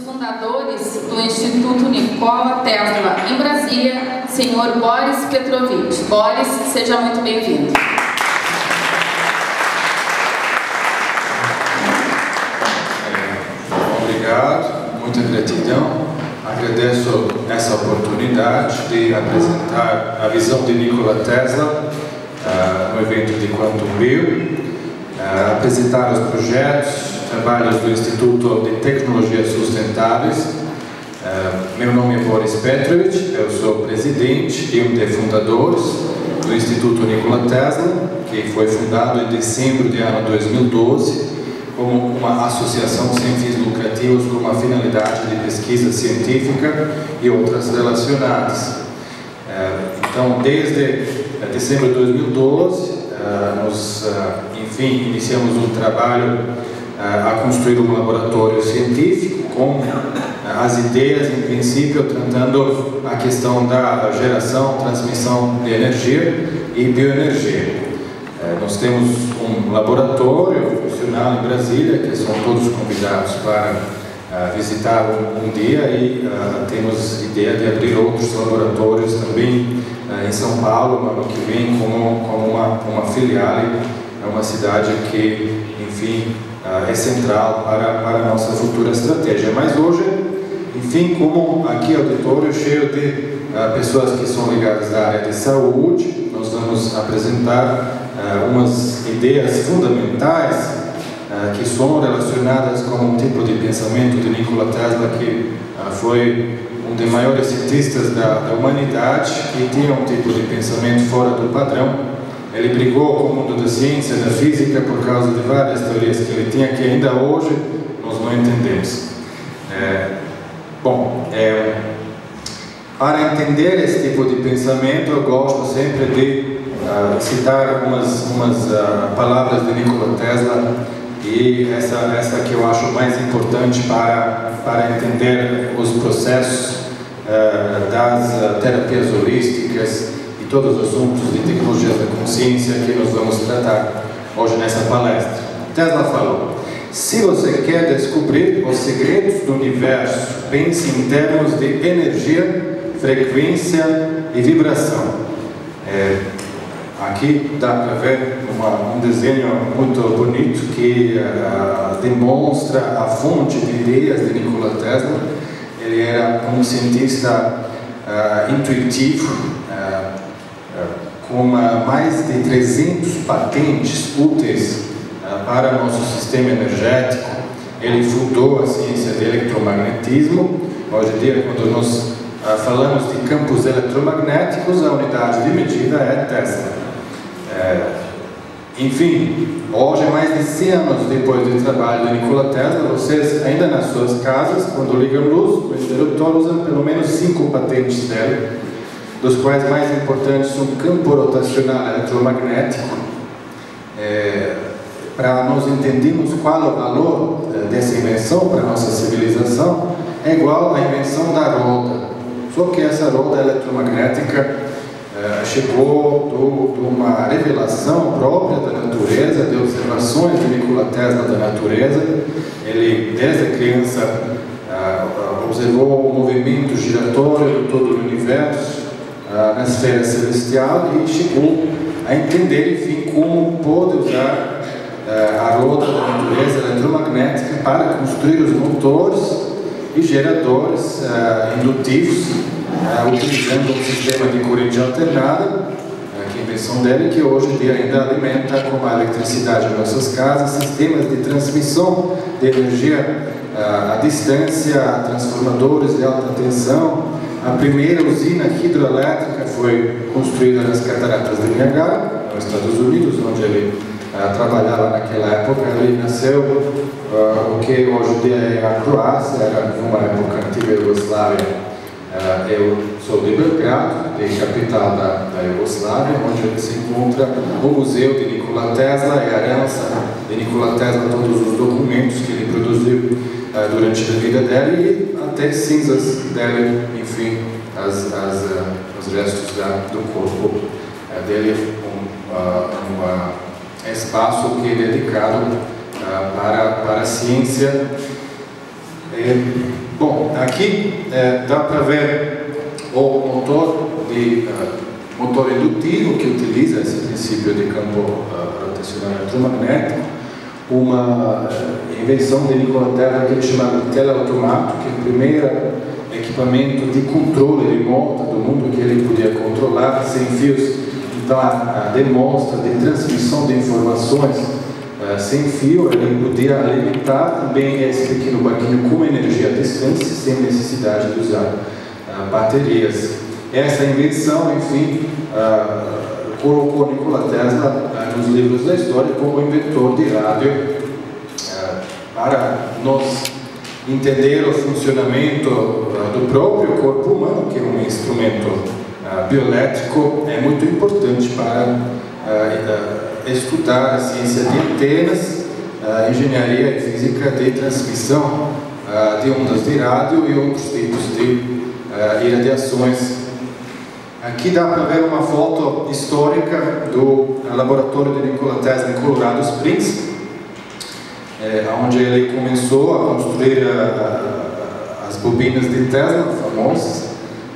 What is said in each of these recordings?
fundadores do Instituto Nikola Tesla em Brasília, senhor Boris Petrovich. Boris, seja muito bem-vindo. Obrigado, muita gratidão. Agradeço essa oportunidade de apresentar a visão de Nikola Tesla no evento de Quantum Bio, apresentar os projetos, trabalhos do Instituto de Tecnologias Sustentáveis. Meu nome é Boris Petrovich, eu sou presidente e um dos fundadores do Instituto Nikola Tesla, que foi fundado em dezembro de ano 2012 como uma associação sem fins lucrativos com uma finalidade de pesquisa científica e outras relacionadas. Então, desde dezembro de 2012, enfim, iniciamos um trabalho a construir um laboratório científico com as ideias, em princípio, tratando a questão da geração, transmissão de energia e bioenergia. Nós temos um laboratório funcional em Brasília, que são todos convidados para visitar um dia, e temos ideia de abrir outros laboratórios também em São Paulo, no ano que vem, como uma filial. É uma cidade que, enfim, é central para a nossa futura estratégia. Mas hoje, enfim, como aqui é o auditório cheio de pessoas que são ligadas à área de saúde, nós vamos apresentar umas ideias fundamentais que são relacionadas com um tipo de pensamento de Nikola Tesla, que foi um dos maiores cientistas da humanidade, que tinha um tipo de pensamento fora do padrão. Ele brigou com o mundo da ciência, da física, por causa de várias teorias que ele tinha, que ainda hoje nós não entendemos. Para entender esse tipo de pensamento, eu gosto sempre de citar algumas palavras de Nikola Tesla, e essa que eu acho mais importante para entender os processos das terapias holísticas e todos os assuntos de tecnologias da consciência que nós vamos tratar hoje nessa palestra. Tesla falou: se você quer descobrir os segredos do universo, pense em termos de energia, frequência e vibração. Aqui dá para ver um desenho muito bonito que demonstra a fonte de ideias de Nikola Tesla. Ele era um cientista intuitivo, com mais de 300 patentes úteis para o nosso sistema energético. Ele fundou a ciência de eletromagnetismo. Hoje em dia, quando nós falamos de campos eletromagnéticos, a unidade de medida é Tesla. Enfim, hoje, mais de 100 anos depois do trabalho de Nikola Tesla, vocês ainda nas suas casas, quando ligam luz, o interruptor usa pelo menos 5 patentes dele, dos quais mais importantes são o campo rotacional eletromagnético. Para nós entendermos qual é o valor dessa invenção para a nossa civilização, é igual à invenção da roda. Só que essa roda eletromagnética chegou de uma revelação própria da natureza, de observações de Nikola Tesla da natureza. Ele, desde criança, observou o movimento giratório de todo o universo na esfera celestial, e chegou a entender, enfim, como pode usar a roda da natureza eletromagnética para construir os motores e geradores indutivos, utilizando um sistema de corrente alternada, que é a invenção dele, que hoje em dia ainda alimenta com a eletricidade nossas casas, sistemas de transmissão de energia à distância, transformadores de alta tensão. A primeira usina hidroelétrica foi construída nas Cataratas de Niágara, nos Estados Unidos, onde ele trabalhava naquela época. Ele nasceu o que hoje em dia é a Croácia, era numa época antiga Iugoslávia. Eu sou de Belgrado, de capital da Iugoslávia, onde se encontra o Museu de Nikola Tesla e a herança de Nikola Tesla, todos os documentos que ele produziu durante a vida dele, e até cinzas dele, enfim, os restos do corpo dele, um espaço que é dedicado para a ciência Bom, aqui dá para ver o motor indutivo que utiliza esse princípio de campo rotacional eletromagnético, uma invenção de Nikola Tesla que ele chama de teleautomato, que é o primeiro equipamento de controle remoto do mundo que ele podia controlar sem fios. Então, a demonstra de transmissão de informações sem fio, ele podia alimentar também esse pequeno barquinho com energia à distância, sem necessidade de usar baterias. Essa invenção, enfim, colocou Nikola Tesla nos livros da história como inventor de rádio. Para nós entender o funcionamento do próprio corpo humano, que é um instrumento bioelétrico, é muito importante para estudar a ciência de antenas, a engenharia e física de transmissão de ondas de rádio e outros tipos de irradiações. Aqui dá para ver uma foto histórica do laboratório de Nikola Tesla em Colorado Springs, onde ele começou a construir as bobinas de Tesla famosas.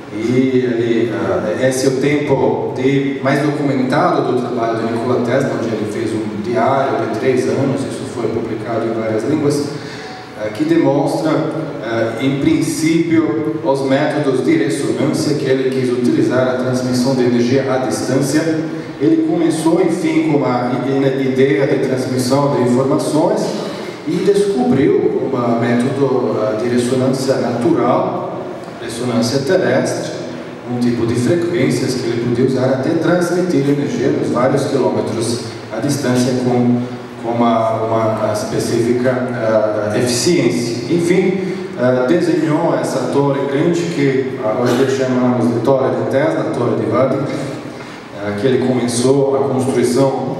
E esse é o tempo mais documentado do trabalho de Nikola Tesla, onde ele fez um diário de 3 anos, isso foi publicado em várias línguas, que demonstra, em princípio, os métodos de ressonância que ele quis utilizar a transmissão de energia à distância. Ele começou, enfim, com uma ideia de transmissão de informações e descobriu um método de ressonância natural, ressonância terrestre, um tipo de frequências que ele podia usar até transmitir energia nos vários quilômetros à distância com uma específica eficiência. Enfim, desenhou essa torre grande que hoje chamamos de Torre de Tesla, Torre de Wadding, que ele começou a construção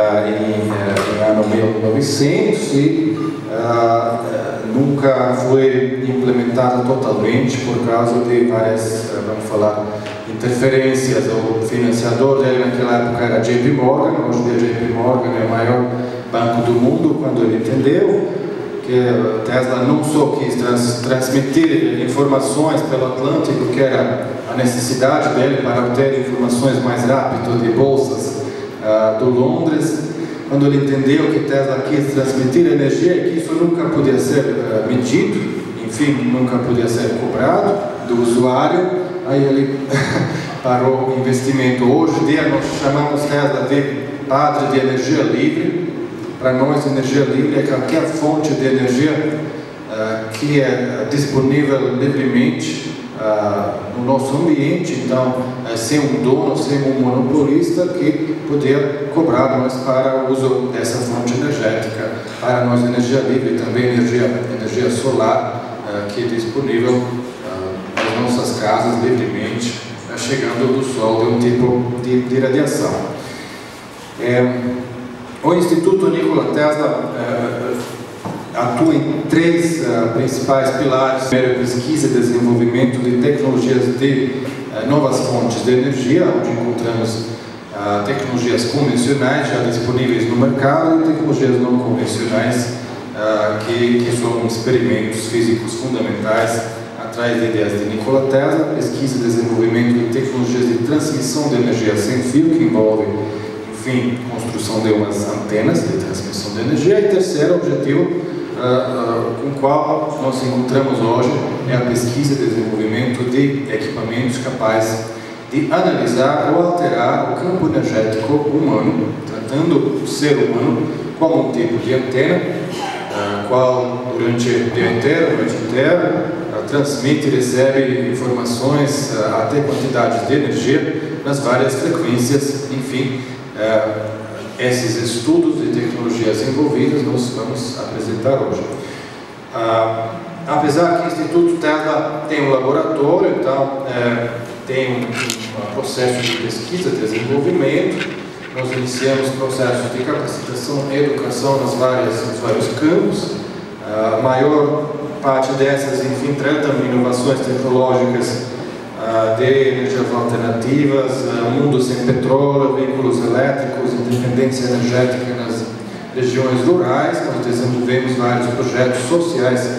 em ano 1900 e nunca foi implementada totalmente por causa de várias, vamos falar, interferências. O financiador dele naquela época era JP Morgan. Hoje em dia JP Morgan é o maior banco do mundo. Quando ele entendeu que Tesla não só quis transmitir informações pelo Atlântico, que era a necessidade dele para obter informações mais rápido de bolsas do Londres, quando ele entendeu que Tesla quis transmitir energia e que isso nunca podia ser medido, enfim, nunca podia ser cobrado do usuário, aí ele parou o investimento. Hoje em dia nós chamamos Tesla de padre de energia livre. Para nós, energia livre é qualquer fonte de energia que é disponível livremente no nosso ambiente, então sem um dono, sem um monopolista que poder cobrar nós para o uso dessa fonte energética. Para nós, energia livre também energia solar, que é disponível nas nossas casas livremente, chegando do Sol de um tipo de radiação. O Instituto Nikola Tesla atua em 3 principais pilares. Primeiro, pesquisa e desenvolvimento de tecnologias de novas fontes de energia, onde encontramos tecnologias convencionais já disponíveis no mercado e tecnologias não convencionais que são experimentos físicos fundamentais atrás de ideias de Nikola Tesla. Pesquisa e desenvolvimento de tecnologias de transmissão de energia sem fio, que envolve, enfim, construção de umas antenas de transmissão de energia. E terceiro objetivo com o qual nós encontramos hoje é a pesquisa e desenvolvimento de equipamentos capazes de analisar ou alterar o campo energético humano, tratando o ser humano como um tipo de antena, qual durante o dia inteiro, a noite inteira, transmite e recebe informações até quantidades de energia nas várias frequências. Enfim, esses estudos e tecnologias envolvidas nós vamos apresentar hoje. Apesar que o Instituto Tesla tem um laboratório, então tem um processo de pesquisa e desenvolvimento, nós iniciamos processos de capacitação e educação nos vários campos. A maior parte dessas, enfim, tratam inovações tecnológicas de energias alternativas, mundo sem petróleo, veículos elétricos, independência energética nas regiões rurais. Nós desenvolvemos vários projetos sociais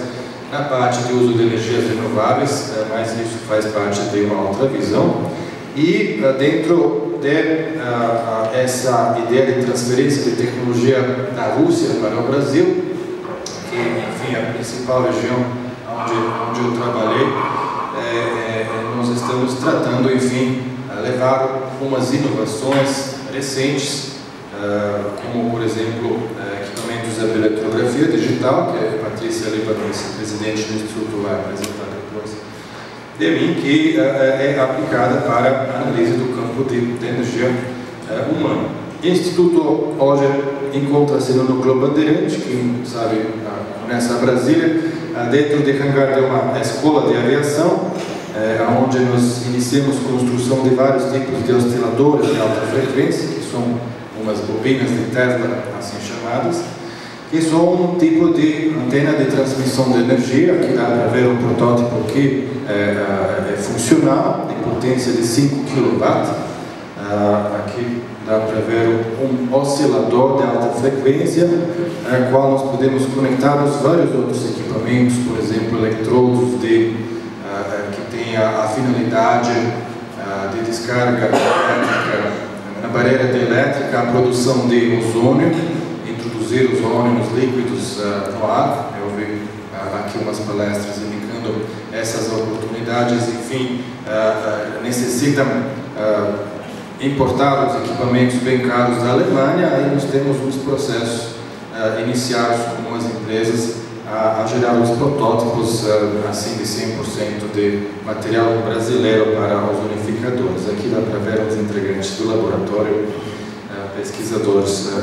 na parte de uso de energias renováveis, mas isso faz parte de uma outra visão. E dentro de essa ideia de transferência de tecnologia da Rússia para o Brasil, que, enfim, é a principal região onde eu trabalhei, nós estamos tratando, enfim, levar algumas inovações recentes, como, por exemplo, equipamentos de eletrografia digital, que a Patrícia Líbano, vice-presidente do Instituto, vai apresentar depois de mim, que é aplicada para a análise do campo de energia humana. O Instituto hoje encontra-se no Núcleo Bandeirante, quem sabe conhece a Brasília, dentro de hangar de uma escola de aviação, onde nós iniciamos a construção de vários tipos de osciladores de alta frequência, que são umas bobinas de Tesla, assim chamadas, que são um tipo de antena de transmissão de energia. Aqui dá para ver um protótipo que é funcional, de potência de 5 kW. Aqui dá para ver um oscilador de alta frequência, qual nós podemos conectar os vários outros equipamentos, por exemplo, eletrodos que têm a finalidade de descarga elétrica na barreira elétrica, a produção de ozônio, introduzir ozônios líquidos no ar. Eu vi aqui umas palestras indicando essas oportunidades. Enfim, necessitam importar os equipamentos bem caros da Alemanha. Aí nós temos uns processos iniciados com as empresas a gerar os protótipos assim de 100% de material brasileiro para os unificadores. Aqui dá para ver os integrantes do laboratório, pesquisadores.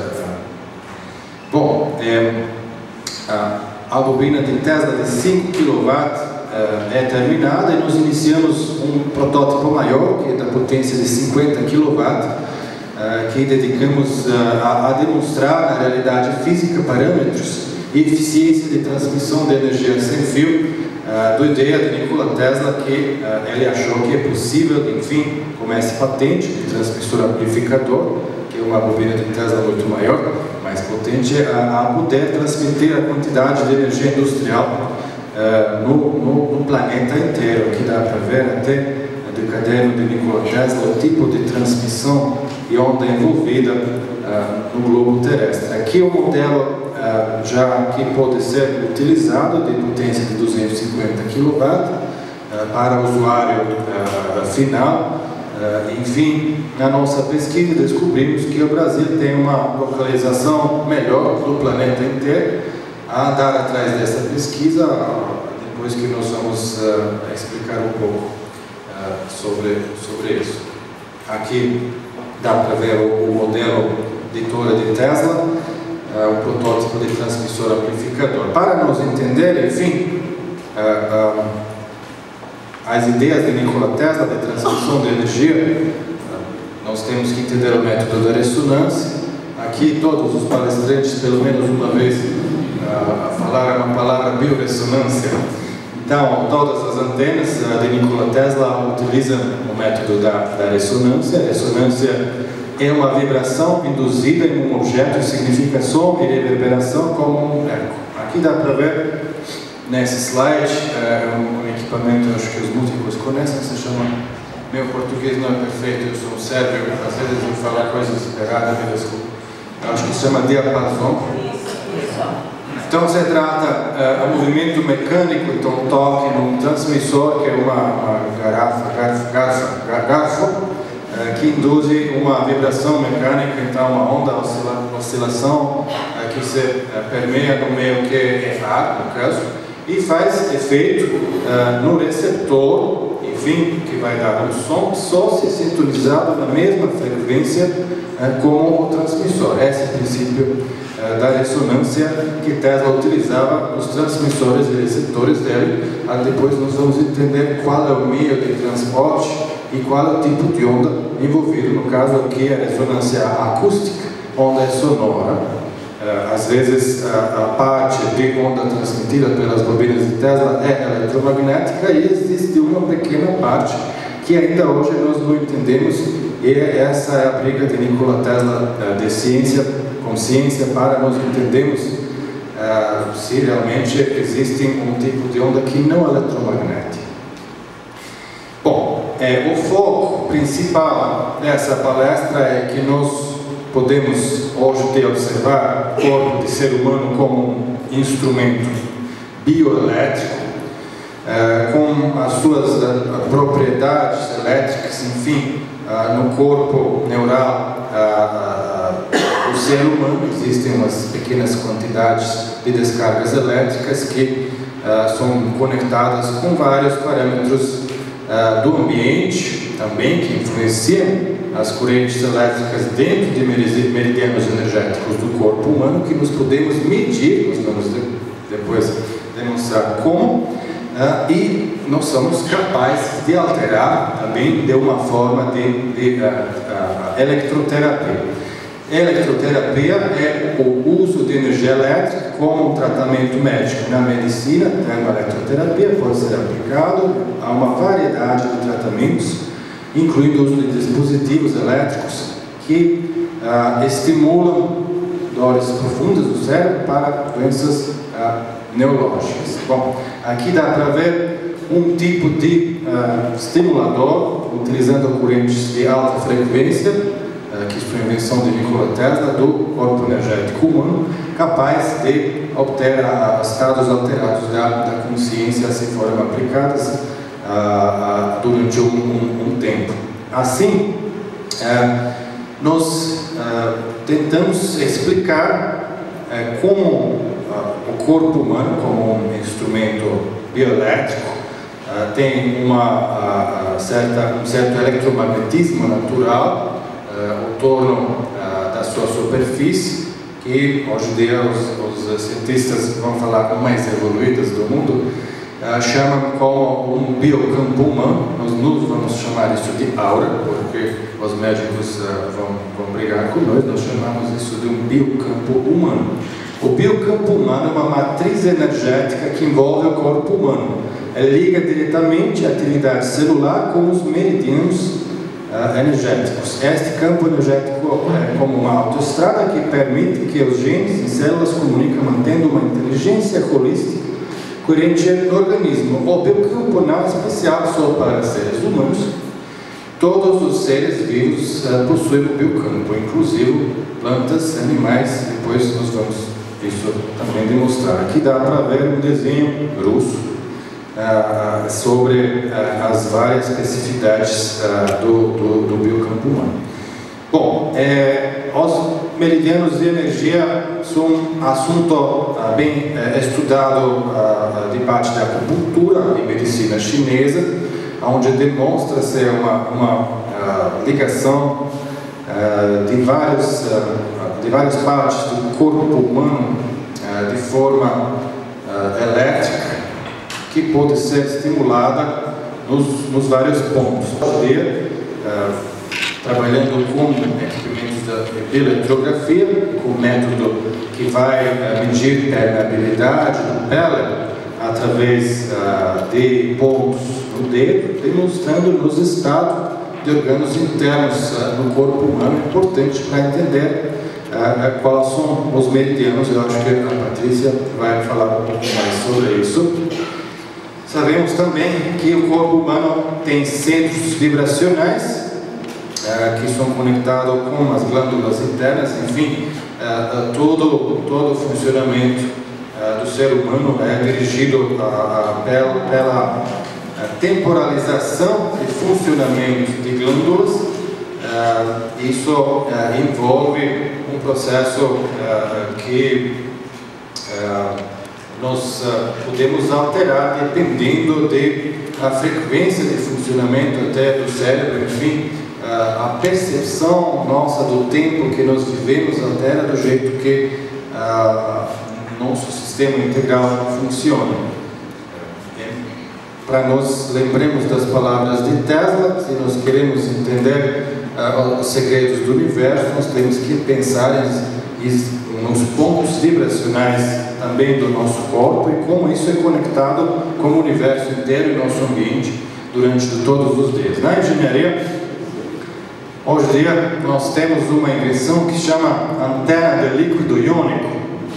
Bom, a bobina de Tesla de 5 kW é terminada e nós iniciamos um protótipo maior, que é da potência de 50 kW, que dedicamos a demonstrar na realidade física parâmetros e eficiência de transmissão de energia sem fio, do ideia de Nikola Tesla, que ele achou que é possível, enfim, com essa patente de transmissor amplificador, que é uma bobina de Tesla muito maior, mais potente, a poder transmitir a quantidade de energia industrial no planeta inteiro. Aqui dá para ver até do caderno de Nikola Tesla o tipo de transmissão e onda envolvida no globo terrestre. Aqui o modelo já que pode ser utilizado de potência de 250 kW para o usuário final. Enfim, na nossa pesquisa descobrimos que o Brasil tem uma localização melhor do planeta inteiro. A andar atrás dessa pesquisa, depois que nós vamos explicar um pouco sobre isso. Aqui dá para ver o modelo de torre de Tesla, o protótipo de transmissor amplificador. Para nos entender, enfim, as ideias de Nikola Tesla de transmissão de energia, nós temos que entender o método da ressonância. Aqui todos os palestrantes, pelo menos uma vez, falaram uma palavra biorressonância. Então, todas as antenas de Nikola Tesla utilizam o método da ressonância. A ressonância é uma vibração induzida em um objeto, significa som e reverberação como um eco. Aqui dá para ver nesse slide um equipamento, acho que os músicos conhecem, se chama, meu português não é perfeito, eu sou um sérvio, às vezes eu vou falar coisas erradas, me desculpa. Acho que se chama diapasão. Então se trata um movimento mecânico, então um toque num transmissor, que é uma garfo, que induz uma vibração mecânica, então uma onda, oscilação que se permeia no meio que é ar, no caso, e faz efeito no receptor, enfim, que vai dar um som só se sintonizado na mesma frequência como o transmissor. Esse é o princípio da ressonância que Tesla utilizava nos transmissores e receptores dele. Depois nós vamos entender qual é o meio de transporte e qual é o tipo de onda envolvido. No caso aqui, a ressonância acústica, onda sonora. Às vezes a parte de onda transmitida pelas bobinas de Tesla é eletromagnética, e existe uma pequena parte que ainda hoje nós não entendemos, e essa é a briga de Nikola Tesla de ciência com ciência para nós entendermos se realmente existe um tipo de onda que não é eletromagnética. Bom, o foco principal dessa palestra é que nós podemos hoje observar o corpo do ser humano como um instrumento bioelétrico, com as suas propriedades elétricas, enfim, no corpo neural do ser humano existem umas pequenas quantidades de descargas elétricas que são conectadas com vários parâmetros do ambiente também, que influenciam as correntes elétricas dentro de meridianos energéticos do corpo humano, que nós podemos medir, nós vamos depois demonstrar como, e nós somos capazes de alterar também de uma forma de eletroterapia. Eletroterapia é o uso de energia elétrica como um tratamento médico. Na medicina, a eletroterapia pode ser aplicado a uma variedade de tratamentos, incluindo o uso de dispositivos elétricos que estimulam dores profundas do cérebro para doenças neurológicas. Bom, aqui dá para ver um tipo de estimulador utilizando correntes de alta frequência, que foi a invenção de Nikola Tesla, do corpo energético humano, capaz de obter estados alterados da consciência se forem aplicadas durante um tempo. Assim, nós tentamos explicar como o corpo humano, como um instrumento bioelétrico, tem um certo eletromagnetismo natural ao torno da sua superfície, que hoje em dia os cientistas vão falar mais evoluídos do mundo, chamam como um biocampo humano. Nós não vamos chamar isso de aura, porque os médicos vão brigar com nós chamamos isso de um biocampo humano. O biocampo humano é uma matriz energética que envolve o corpo humano. Ele liga diretamente a atividade celular com os meridianos energéticos. Este campo energético é como uma autoestrada que permite que os genes e células comuniquem mantendo uma inteligência holística coerente no organismo. O biocampo não é especial só para seres humanos. Todos os seres vivos possuem o biocampo, inclusive plantas, animais. Depois nós vamos isso também demonstrar. Aqui dá para ver um desenho grosso sobre as várias especificidades do biocampo humano. Bom, os meridianos de energia são um assunto bem estudado de parte da acupuntura e medicina chinesa, onde demonstra-se uma ligação de várias partes do corpo humano de forma elétrica, que pode ser estimulada nos vários pontos. Hoje, trabalhando com equipamentos de eletrografia, com um método que vai medir a permeabilidade do pele através de pontos no dedo, demonstrando-nos estados de órgãos internos no corpo humano, importante para entender quais são os meridianos. Eu acho que a Patrícia vai falar um pouco mais sobre isso. Sabemos também que o corpo humano tem centros vibracionais que são conectados com as glândulas internas. Enfim, todo o funcionamento do ser humano é dirigido pela temporalização e funcionamento de glândulas. Isso envolve um processo que nós podemos alterar dependendo da frequência de funcionamento até do cérebro. Enfim, a percepção nossa do tempo que nós vivemos altera do jeito que nosso sistema integral funciona. Para nós lembremos das palavras de Tesla, se nós queremos entender os segredos do universo, nós temos que pensar nos pontos vibracionais também do nosso corpo e como isso é conectado com o universo inteiro e nosso ambiente durante todos os dias. Na engenharia, hoje em dia, nós temos uma invenção que se chama antena de líquido iônico.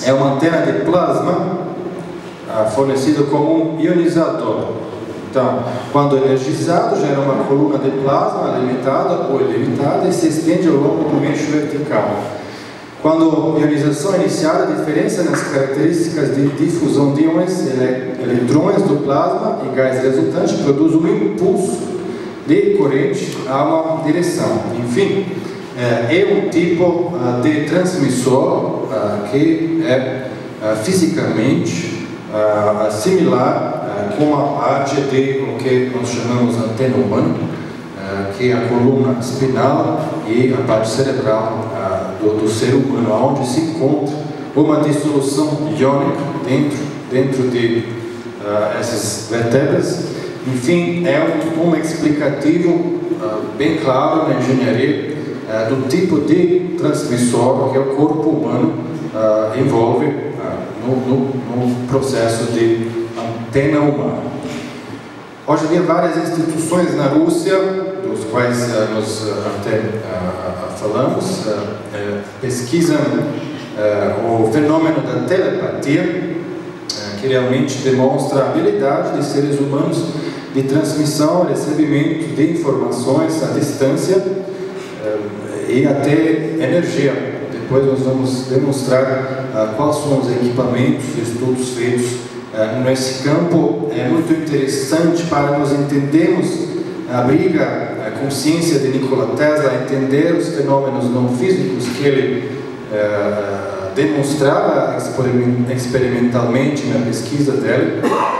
é uma antena de plasma fornecida como um ionizador. Então, quando energizado, gera uma coluna de plasma limitada ou ilimitada e se estende ao longo do eixo vertical. Quando a ionização é iniciada, a diferença nas características de difusão de íons, eletrões do plasma e gás resultante produz um impulso de corrente a uma direção. Enfim, é um tipo de transmissor que é fisicamente similar com a parte de o que nós chamamos antena humana, que é a coluna espinal e a parte cerebral do ser humano, onde se encontra uma dissolução iônica dentro de essas vértebras. Enfim, é um explicativo bem claro na engenharia do tipo de transmissor que o corpo humano envolve no processo de antena humana. Hoje em dia, várias instituições na Rússia, dos quais nós até falamos, pesquisam o fenômeno da telepatia, que realmente demonstra a habilidade de seres humanos de transmissão e recebimento de informações à distância e até energia. Depois nós vamos demonstrar quais são os equipamentos e estudos feitos nesse campo. É muito interessante para nós entendermos a consciência de Nikola Tesla, entender os fenômenos não físicos que ele demonstrava experimentalmente na pesquisa dele,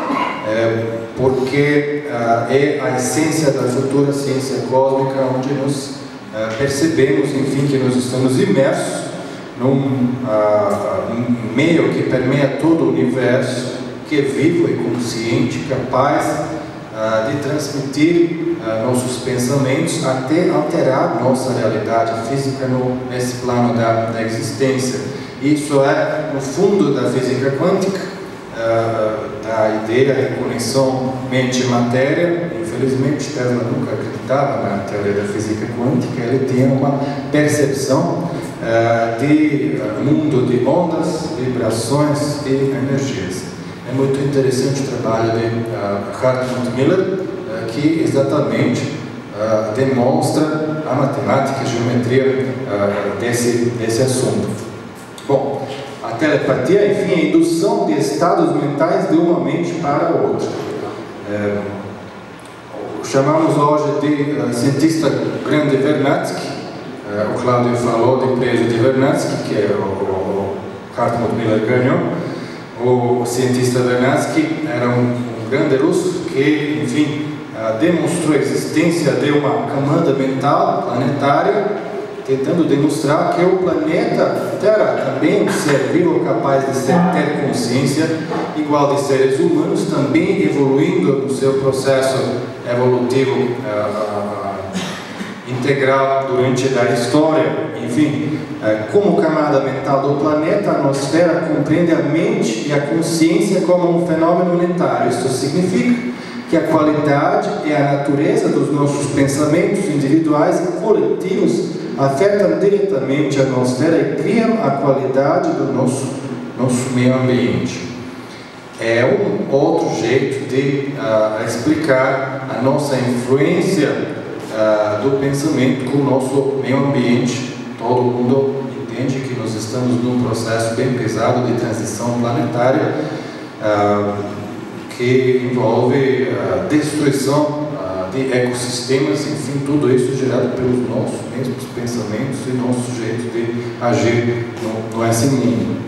porque é a essência da futura ciência cósmica, onde nós percebemos, enfim, que nós estamos imersos num meio que permeia todo o universo, que é vivo e consciente, capaz de transmitir nossos pensamentos até alterar nossa realidade física nesse plano da existência. Isso é, no fundo, da física quântica, da ideia de conexão mente-matéria. Infelizmente, Tesla nunca acreditava na teoria da física quântica. Ele tinha uma percepção de mundo de ondas, vibrações e energias. É muito interessante o trabalho de Hartmut Miller, que exatamente demonstra a matemática e a geometria desse assunto. Bom, a telepatia, enfim, é a indução de estados mentais de uma mente para a outra. Chamamos hoje de cientista grande Vernadsky. O Cláudio falou de preso de Vernadsky, que o Hartmut Miller ganhou. O cientista Vernadsky era um grande russo que, enfim, demonstrou a existência de uma camada mental planetária, tentando demonstrar que o planeta Terra, também um ser vivo capaz de ter consciência igual de seres humanos, também evoluindo no seu processo evolutivo integral durante a história. Enfim, como camada mental do planeta, a nosfera compreende a mente e a consciência como um fenômeno unitário. Isso significa que a qualidade e a natureza dos nossos pensamentos individuais e coletivos afetam diretamente a nosfera e criam a qualidade do nosso meio ambiente. É um outro jeito de explicar a nossa influência do pensamento com o nosso meio ambiente. Todo mundo entende que nós estamos num processo bem pesado de transição planetária que envolve destruição de ecossistemas, enfim, tudo isso gerado pelos nossos mesmos pensamentos e nosso jeito de agir nesse mundo.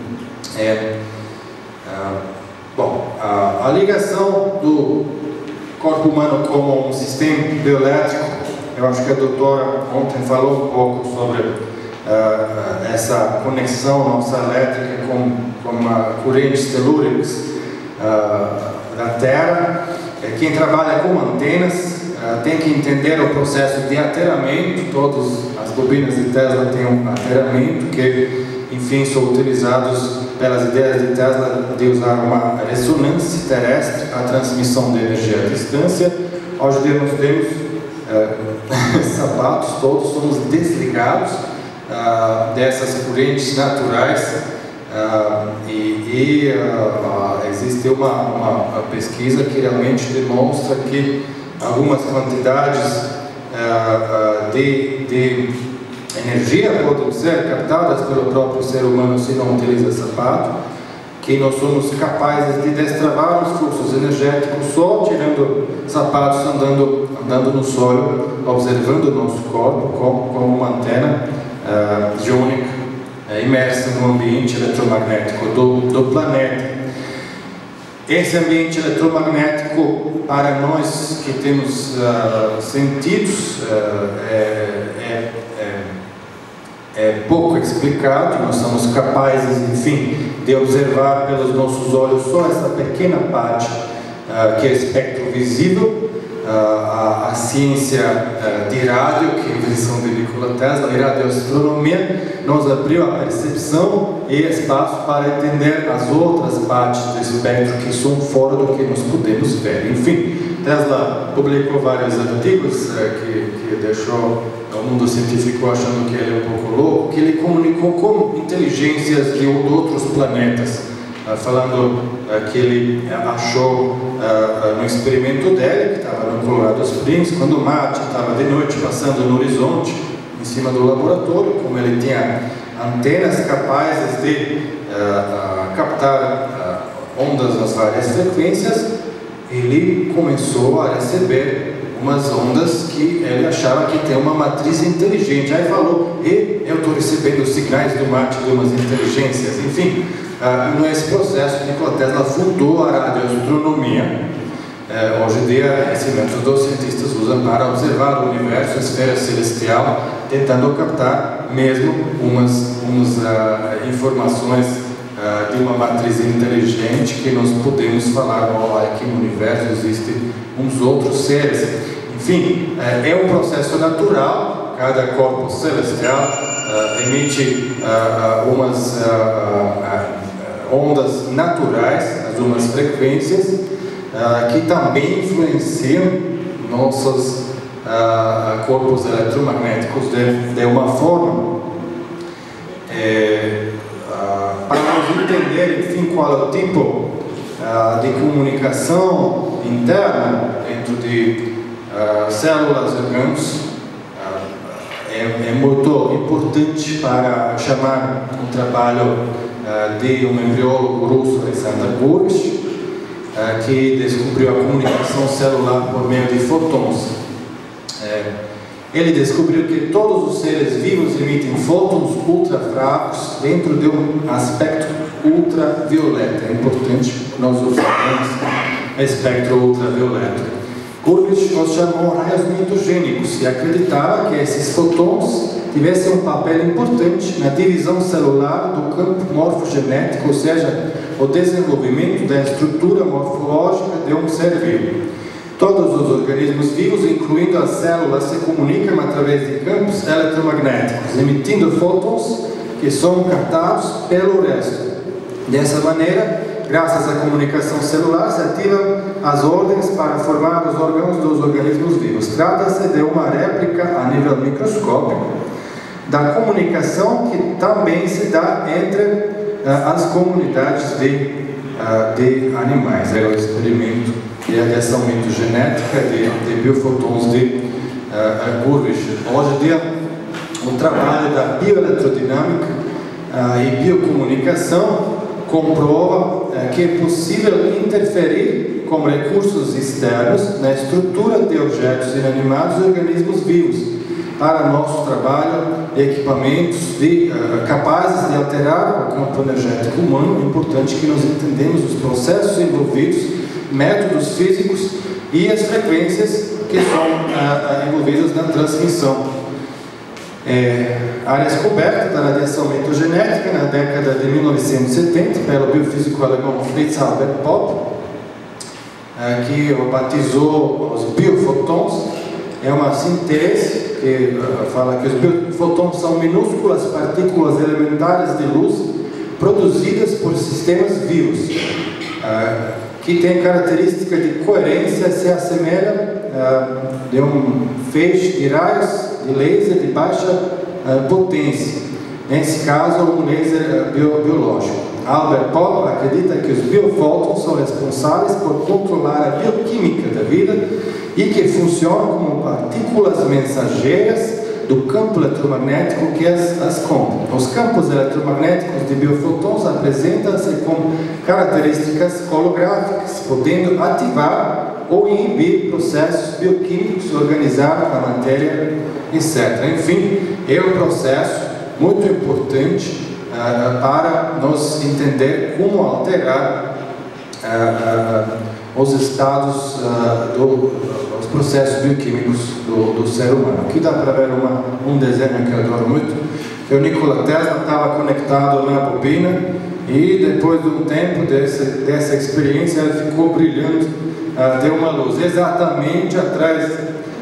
Bom, a ligação do corpo humano como um sistema bioelétrico, eu acho que a doutora ontem falou um pouco sobre essa conexão nossa elétrica com correntes telúricas da Terra. Quem trabalha com antenas tem que entender o processo de aterramento. Todas as bobinas de Tesla têm um aterramento que, enfim, são utilizados pelas ideias de Tesla de usar uma ressonância terrestre, a transmissão de energia à distância. Hoje nós temos sapatos, todos somos desligados dessas correntes naturais existe uma pesquisa que realmente demonstra que algumas quantidades de energia podem ser captadas pelo próprio ser humano se não utiliza sapato, que nós somos capazes de destravar os fluxos energéticos só tirando sapatos, andando no solo, observando o nosso corpo como uma antena iônica imersa no ambiente eletromagnético do planeta. Esse ambiente eletromagnético, para nós que temos sentidos, é pouco explicado. Nós somos capazes, enfim, de observar pelos nossos olhos só essa pequena parte que é espectro visível. A ciência de rádio, que é a invenção de Nikola Tesla, e radioastronomia, nos abriu a percepção e espaço para entender as outras partes do espectro que são fora do que nós podemos ver. Enfim, Tesla publicou vários artigos que deixou o mundo científico achando que ele é um pouco louco, que ele comunicou com inteligências de outros planetas, falando que ele achou no experimento dele, que estava no Colorado Springs, quando Marte estava de noite passando no horizonte, em cima do laboratório, como ele tinha antenas capazes de captar ondas nas várias frequências, ele começou a receber umas ondas que ele achava que tem uma matriz inteligente. Aí falou, eu estou recebendo sinais do Marte de umas inteligências. Enfim, nesse processo, Nikola Tesla fundou a radioastronomia. Hoje em dia, esse método os cientistas usam para observar o universo, a esfera celestial, tentando captar mesmo umas informações de uma matriz inteligente que nós podemos falar, aqui no universo existem uns outros seres. Enfim, é um processo natural. Cada corpo celestial emite umas ondas naturais, umas frequências que também influenciam nossos corpos eletromagnéticos de uma forma para nós entender, enfim, qual é o tipo de comunicação interna dentro de células órgãos. É muito importante para chamar um trabalho de um embriólogo russo, Alexander Gurvich, que descobriu a comunicação celular por meio de fótons. Ele descobriu que todos os seres vivos emitem fótons ultra fracos dentro de um aspecto ultravioleta. É importante que nós observemos o espectro ultravioleta. Gurvich nos chamou raios mitogênicos e acreditava que esses fótons tivessem um papel importante na divisão celular do campo morfogenético, ou seja, o desenvolvimento da estrutura morfológica de um ser vivo. Todos os organismos vivos, incluindo as células, se comunicam através de campos eletromagnéticos, emitindo fótons que são captados pelo resto. Dessa maneira, graças à comunicação celular, se ativam as ordens para formar os órgãos dos organismos vivos. Trata-se de uma réplica a nível microscópico da comunicação que também se dá entre as comunidades de animais. É o experimento de adiação genética de biofotons de Gurvich. Hoje em dia, o trabalho da bioeletrodinâmica e biocomunicação comprova que é possível interferir com recursos externos na estrutura de objetos inanimados e organismos vivos para nosso trabalho de equipamentos capazes de alterar o campo energético humano. É importante que nós entendamos os processos envolvidos, métodos físicos e as frequências que são envolvidas na transmissão. A descoberta da radiação mitogenética na década de 1970 pelo biofísico alemão Fritz Albert Popp, que batizou os biofotons, é uma síntese que fala que os biofotons são minúsculas partículas elementares de luz produzidas por sistemas vivos, que tem característica de coerência, se assemelha de um feixe de raios de laser de baixa potência. nesse caso um laser biológico. Albert Paul acredita que os biofótons são responsáveis por controlar a bioquímica da vida e que funcionam como partículas mensageiras do campo eletromagnético que as compõem. Os campos eletromagnéticos de biofotons apresentam-se com características holográficas, podendo ativar ou inibir processos bioquímicos, organizar a matéria, etc. Enfim, é um processo muito importante para nos entender como alterar os estados os processos bioquímicos do ser humano. Aqui dá para ver um desenho que eu adoro muito, que o Nikola Tesla estava conectado na bobina e depois de um tempo dessa experiência ele ficou brilhando, deu uma luz. Exatamente atrás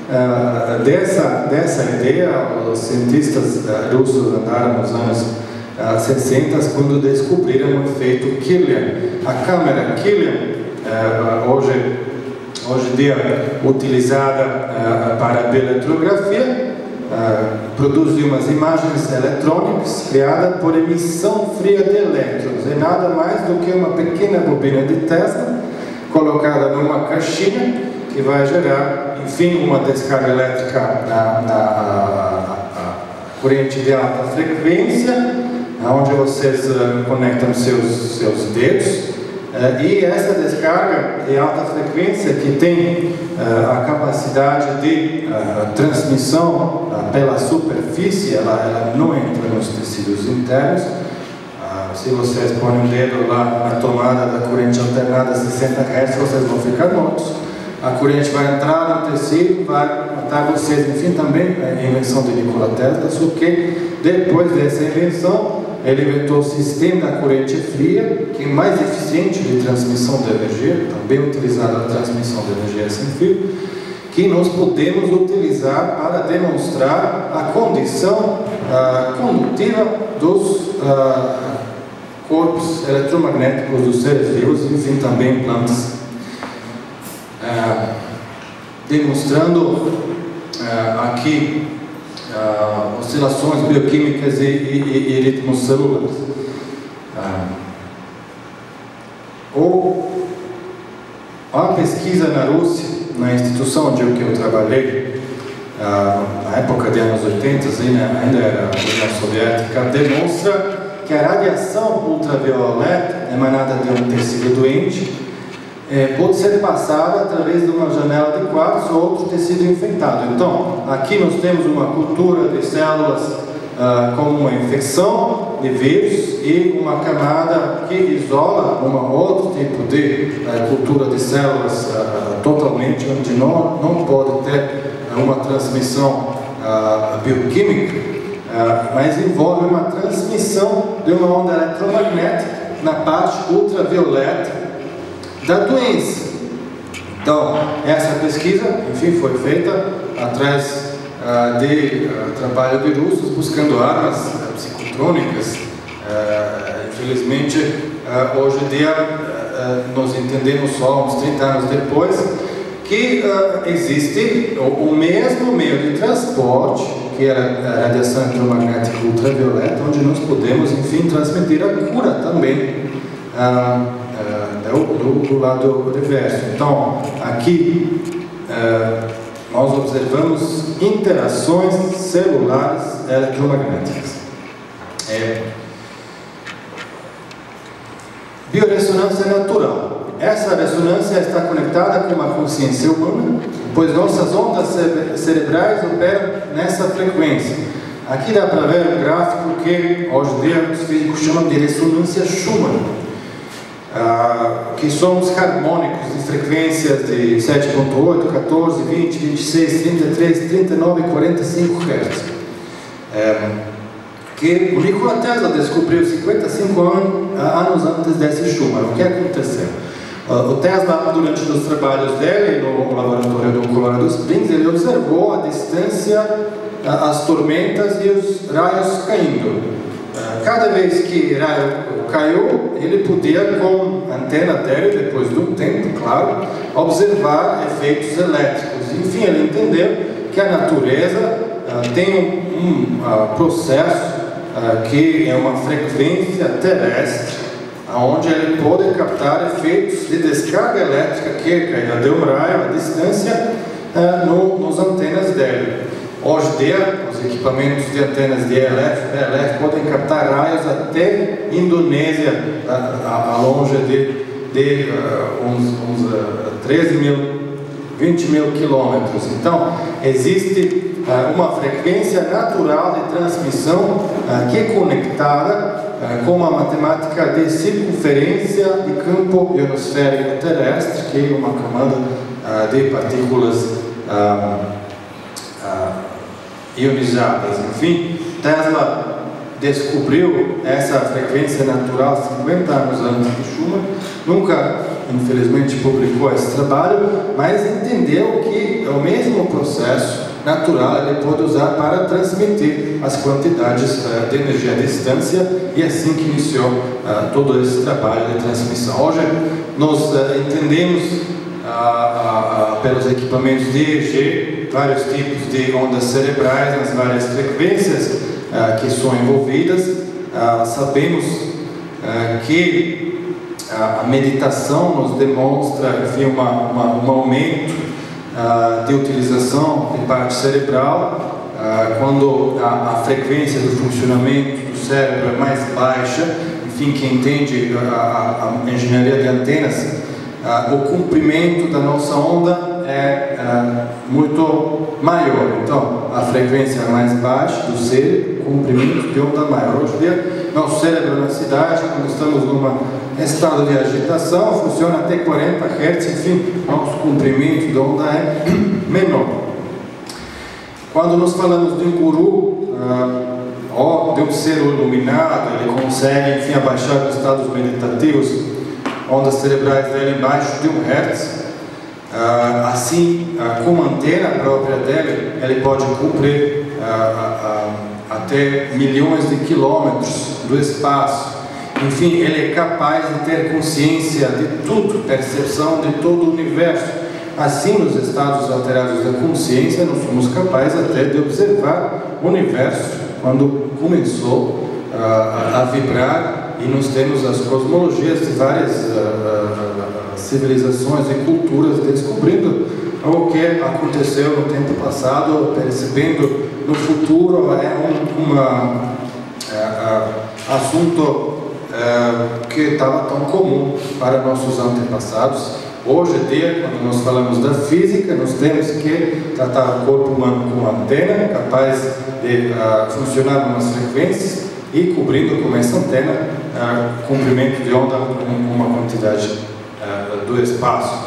dessa ideia, os cientistas russos andaram nos anos 60 quando descobriram o efeito Kirlian. A câmera Kirlian, hoje em dia utilizada para bioeletrografia, produz umas imagens eletrônicas criadas por emissão fria de elétrons. É nada mais do que uma pequena bobina de Tesla colocada numa caixinha que vai gerar, enfim, uma descarga elétrica na corrente de alta frequência, onde vocês conectam seus dedos. E essa descarga de alta frequência que tem a capacidade de transmissão pela superfície, ela não entra nos tecidos internos. Se vocês põem o dedo lá na tomada da corrente alternada a 60 Hz, vocês vão ficar mortos. A corrente vai entrar no tecido, vai matar vocês. Enfim, também é a invenção de Nikola Tesla, só que depois dessa invenção ele inventou o sistema da corrente fria, que é mais eficiente de transmissão de energia, também utilizado na transmissão de energia sem fio, que nós podemos utilizar para demonstrar a condição condutiva dos corpos eletromagnéticos dos seres vivos, enfim, também plantas, demonstrando aqui oscilações bioquímicas e ritmos celulares. A pesquisa na Rússia, na instituição onde eu trabalhei, na época de anos 80, ainda era a União Soviética, demonstra que a radiação ultravioleta emanada de um tecido doente pode ser passada através de uma janela de quartzo ou outro tecido infectado. Então, aqui nós temos uma cultura de células com uma infecção de vírus e uma camada que isola um outro tipo de cultura de células totalmente, onde não pode ter uma transmissão bioquímica, mas envolve uma transmissão de uma onda eletromagnética na parte ultravioleta da doença. Então, essa pesquisa, enfim, foi feita atrás de trabalho de russos buscando armas psicotrônicas. Infelizmente, hoje em dia, nós entendemos só uns 30 anos depois que existe o mesmo meio de transporte, que era a radiação eletromagnética ultravioleta, onde nós podemos, enfim, transmitir a cura também do lado reverso. Então, aqui nós observamos interações celulares eletromagnéticas. Bioressonância natural. Essa ressonância está conectada com a consciência humana, pois nossas ondas cerebrais operam nessa frequência. Aqui dá para ver um gráfico que hoje em dia os físicos chamam de ressonância Schumann, que são os harmônicos de frequências de 7.8, 14, 20, 26, 33, 39 e 45 Hz. Que o Nikola Tesla descobriu 55 anos antes desse Schumann. O que aconteceu? O Tesla, durante os trabalhos dele no laboratório do Colorado Springs, ele observou a distância, as tormentas e os raios caindo. Cada vez que raio caiu, ele podia, com a antena dele, depois de um tempo, claro, observar efeitos elétricos. Enfim, ele entendeu que a natureza tem um processo que é uma frequência terrestre, onde ele pode captar efeitos de descarga elétrica que cai de um raio à distância nos antenas dele. Hoje em dia, os equipamentos de antenas de ELF podem captar raios até Indonésia, a longe de uns 13 mil, 20 mil quilômetros. Então, existe uma frequência natural de transmissão que é conectada com uma matemática de circunferência de campo ionosférico terrestre, que é uma camada de partículas ionizadas. Enfim, Tesla descobriu essa frequência natural 50 anos antes de Schumann. Nunca, infelizmente, publicou esse trabalho, mas entendeu que é o mesmo processo natural ele pode usar para transmitir as quantidades de energia à distância, e assim que iniciou todo esse trabalho de transmissão. Hoje nós entendemos pelos equipamentos de EEG vários tipos de ondas cerebrais nas várias frequências que são envolvidas. Sabemos que a meditação nos demonstra, enfim, um aumento de utilização de parte cerebral, quando a frequência do funcionamento do cérebro é mais baixa. Enfim, quem entende a engenharia de antenas, o comprimento da nossa onda é muito maior. Então, a frequência é mais baixa do cérebro, o comprimento de onda maior. Hoje em dia, nosso cérebro na cidade, quando estamos num estado de agitação, funciona até 40 Hz, enfim, nosso comprimento de onda é menor. Quando nós falamos de um guru, ou de um ser iluminado, ele consegue, enfim, abaixar os estados meditativos, ondas cerebrais dele embaixo de 1 Hz. Assim, com a antena própria dele, ele pode cobrir até milhões de quilômetros do espaço. Enfim, ele é capaz de ter consciência de tudo, percepção de todo o universo. Assim, nos estados alterados da consciência, nós somos capazes até de observar o universo quando começou a vibrar, e nós temos as cosmologias de várias civilizações e culturas descobrindo o que aconteceu no tempo passado, percebendo no futuro. É um assunto que estava tão comum para nossos antepassados. Hoje em dia, quando nós falamos da física, nós temos que tratar o corpo humano com uma antena capaz de funcionar em umas frequências e cobrindo com essa antena comprimento de onda com uma quantidade do espaço.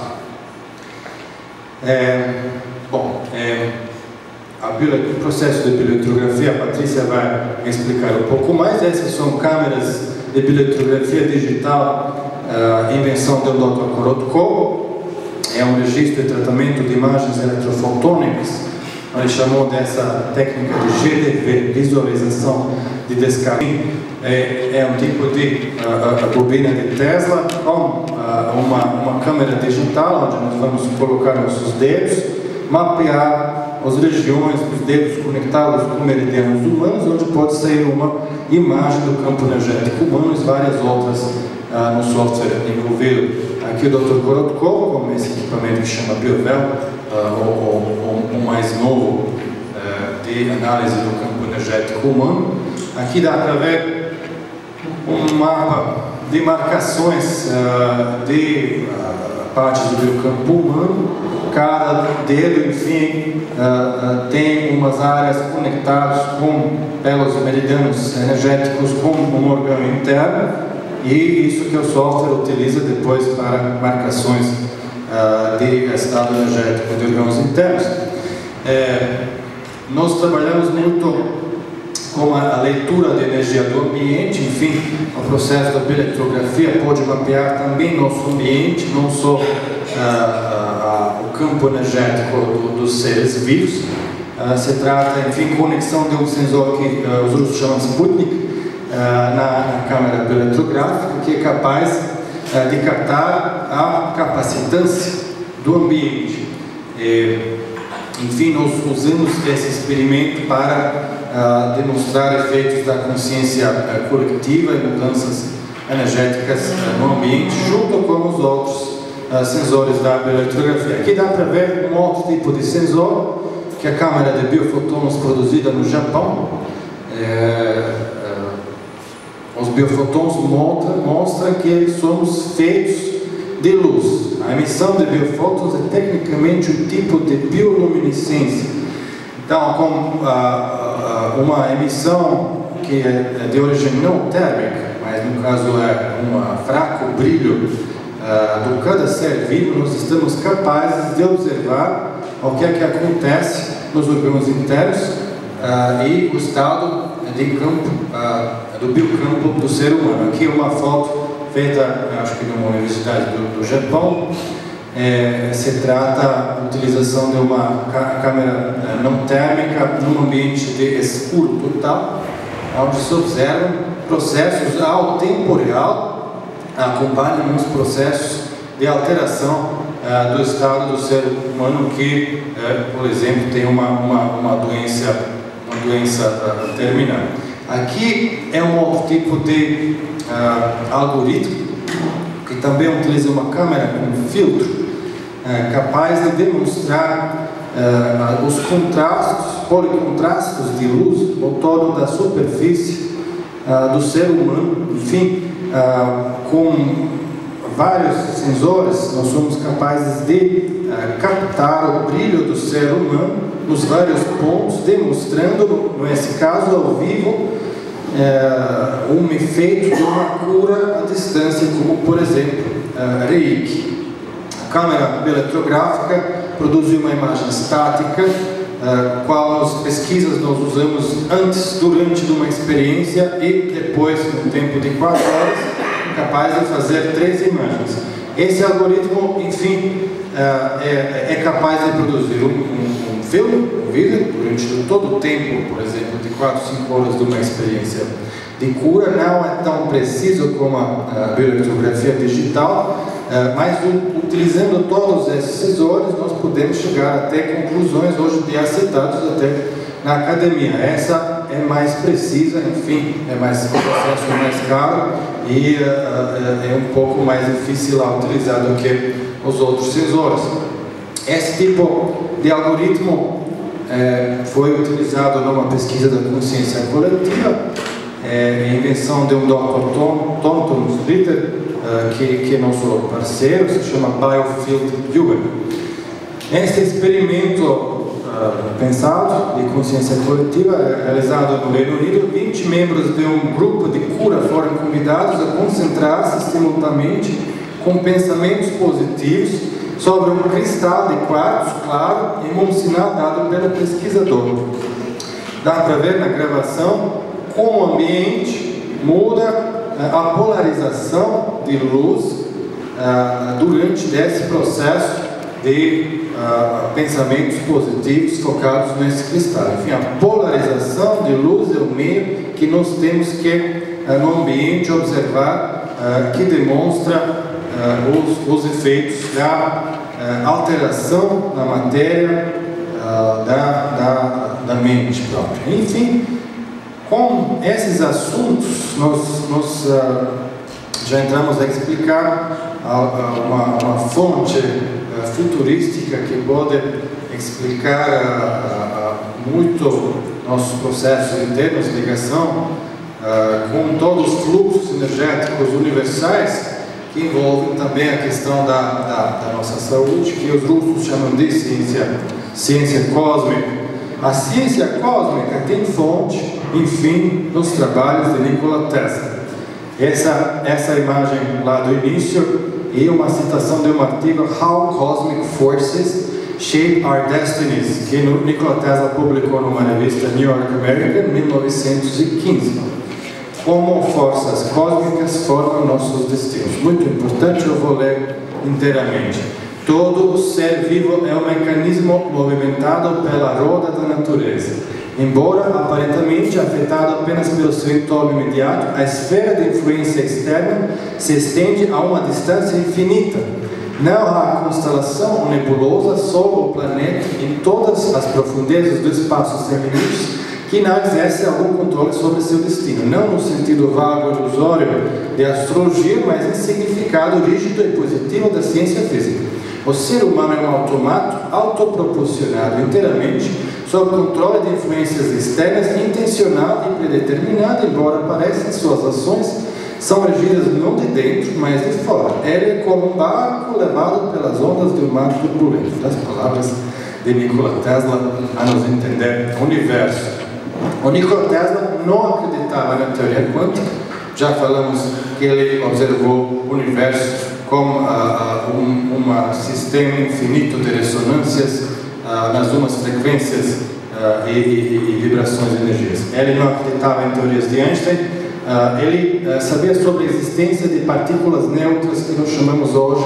O processo de biletrografia, a Patrícia vai explicar um pouco mais. Essas são câmeras de biletrografia digital, invenção do Dr. Korotkov. É um registro e tratamento de imagens eletrofotônicas. Ele chamou dessa técnica de GDV, visualização de descarga. É um tipo de bobina de Tesla com uma câmera digital, onde nós vamos colocar nossos dedos, mapear as regiões dos dedos conectados com meridianos humanos, onde pode sair uma imagem do campo energético humano e várias outras no software envolvido. Aqui o Dr. Korotkov, com esse equipamento que chama BioVel, o mais novo de análise do campo energético humano. Aqui dá para ver um mapa de marcações de partes do biocampo humano. Cada dedo, enfim, tem umas áreas conectadas pelos meridianos energéticos com um órgão interno, e isso que o software utiliza depois para marcações de estado energético de órgãos internos. Nós trabalhamos muito com a leitura de energia do ambiente. Enfim, o processo da biletrografia pode mapear também nosso ambiente, não só o campo energético dos seres vivos. Se trata, enfim, conexão de um sensor que os russos chamam Sputnik na câmera biletrográfica, que é capaz de captar a capacitância do ambiente. Enfim, nós usamos esse experimento para demonstrar efeitos da consciência coletiva e mudanças energéticas no ambiente, junto com os outros sensores da bioeletrografia. Aqui dá para ver um outro tipo de sensor, que é a câmera de biofotons produzida no Japão. Os biofotons mostram que somos feitos de luz. A emissão de biofotons é tecnicamente um tipo de bioluminescência. Então, com uma emissão que é de origem não térmica, mas no caso é um fraco brilho do cada ser vivo, nós estamos capazes de observar o que é que acontece nos órgãos internos e o estado de campo, do biocampo do ser humano. Aqui uma foto feita, acho que numa universidade do Japão. Se trata da utilização de uma câmera não térmica num ambiente de escuro total, onde se observam processos ao tempo real, acompanham os processos de alteração do estado do ser humano que, por exemplo, tem uma doença terminal. Aqui é um outro tipo de algoritmo que também utiliza uma câmera com filtro capaz de demonstrar os policontrastos de luz no torno da superfície do ser humano. Enfim, com vários sensores nós somos capazes de captar o brilho do ser humano nos vários pontos, demonstrando, nesse caso ao vivo, um efeito de uma cura à distância, como por exemplo Reiki. A câmera bioeletrográfica produz uma imagem estática, qual as pesquisas nós usamos antes, durante uma experiência e depois, no tempo de 4 horas, capaz de fazer 3 imagens. Esse algoritmo, enfim, é capaz de produzir um filme, um vídeo, durante todo o tempo, por exemplo, de 4, 5 horas de uma experiência de cura. Não é tão preciso como a bioeletrografia digital, mas utilizando todos esses sensores, nós podemos chegar até conclusões hoje em dia aceitadas até na academia. Essa é mais precisa, enfim, o processo é mais caro e é um pouco mais difícil lá utilizar do que os outros sensores. Esse tipo de algoritmo foi utilizado numa pesquisa da consciência coletiva, a invenção de um Dr. Thornton Splitter, que é nosso parceiro, se chama Biofield Viewer. Este experimento pensado de consciência coletiva, realizado no Reino Unido, 20 membros de um grupo de cura foram convidados a concentrar-se simultaneamente com pensamentos positivos sobre um cristal de quartzo claro em um sinal dado pelo pesquisador. Dá para ver na gravação como o ambiente muda a polarização de luz durante esse processo de pensamentos positivos focados nesse cristal. Enfim, a polarização de luz é o meio que nós temos que, no ambiente, observar, que demonstra os efeitos da alteração na matéria da mente própria. Enfim, com esses assuntos, nós já entramos a explicar uma fonte futurística que pode explicar muito nossos processos internos de ligação com todos os fluxos energéticos universais que envolvem também a questão da nossa saúde, que os russos chamam de ciência cósmica. A ciência cósmica tem fonte, enfim, nos trabalhos de Nikola Tesla. Essa imagem lá do início é uma citação de um artigo How Cosmic Forces Shape Our Destinies, que Nikola Tesla publicou numa revista New York American em 1915. Como forças cósmicas formam nossos destinos. Muito importante, eu vou ler inteiramente. Todo ser vivo é um mecanismo movimentado pela roda da natureza. Embora aparentemente afetado apenas pelo seu entorno imediato, a esfera de influência externa se estende a uma distância infinita. Não há constelação ou nebulosa, sol ou planeta em todas as profundezas do espaço sem limites que não exerce algum controle sobre seu destino, não no sentido vago e ilusório de astrologia, mas em significado rígido e positivo da ciência física. O ser humano é um automato autoproporcionado inteiramente sob controle de influências externas, intencional e predeterminado, embora pareçam suas ações são regidas não de dentro, mas de fora. Ele é como um barco levado pelas ondas de um mar turbulento. Das palavras de Nikola Tesla a nos entender o universo. O Nikola Tesla não acreditava na teoria quântica. Já falamos que ele observou o universo como um sistema infinito de ressonâncias nas umas frequências e vibrações de energias. Ele não acreditava em teorias de Einstein. Ele sabia sobre a existência de partículas neutras que nós chamamos hoje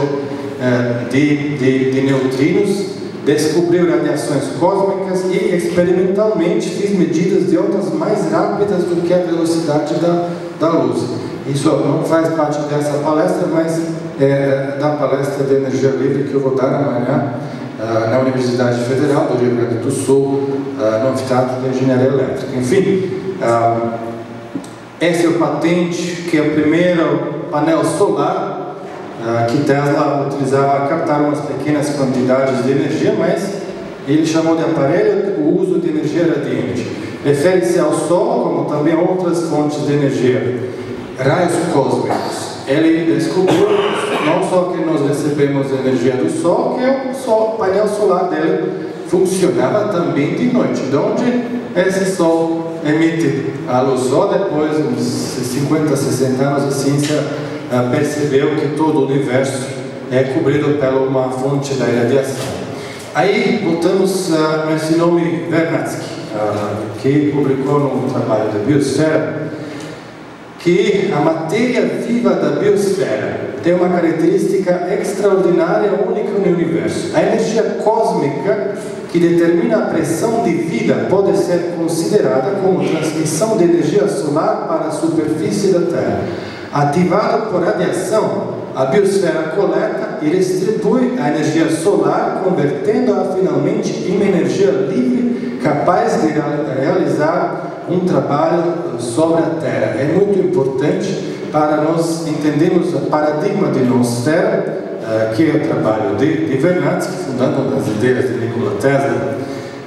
de neutrinos, descobriu radiações cósmicas e experimentalmente fez medidas de ondas mais rápidas do que a velocidade da luz. Isso não faz parte dessa palestra, mas da palestra de energia livre que eu vou dar amanhã na Universidade Federal do Rio Grande do Sul, no Anfiteatro de Engenharia Elétrica. Enfim, esse é o patente, que é o primeiro painel solar que Tesla utilizava a captar umas pequenas quantidades de energia, mas ele chamou de aparelho o uso de energia radiante. Refere-se ao Sol, como também a outras fontes de energia, raios cósmicos. Ele descobriu não só que nós recebemos energia do Sol, que o painel solar dele funcionava também de noite, de onde esse Sol emite a luz. Só depois, uns 50, 60 anos, a ciência percebeu que todo o universo é cobrido por uma fonte da radiação. Aí voltamos nesse nome Vernadsky, que publicou no trabalho da Biosfera, que a matéria viva da biosfera tem uma característica extraordinária, única no universo. A energia cósmica que determina a pressão de vida pode ser considerada como transmissão de energia solar para a superfície da Terra. Ativada por radiação, a biosfera coleta e distribui a energia solar, convertendo-a finalmente em uma energia livre, capaz de realizar um trabalho sobre a Terra. É muito importante para nós entendermos o paradigma de noosfera, que é o trabalho de Vernadsky, fundando das ideias de Nikola Tesla.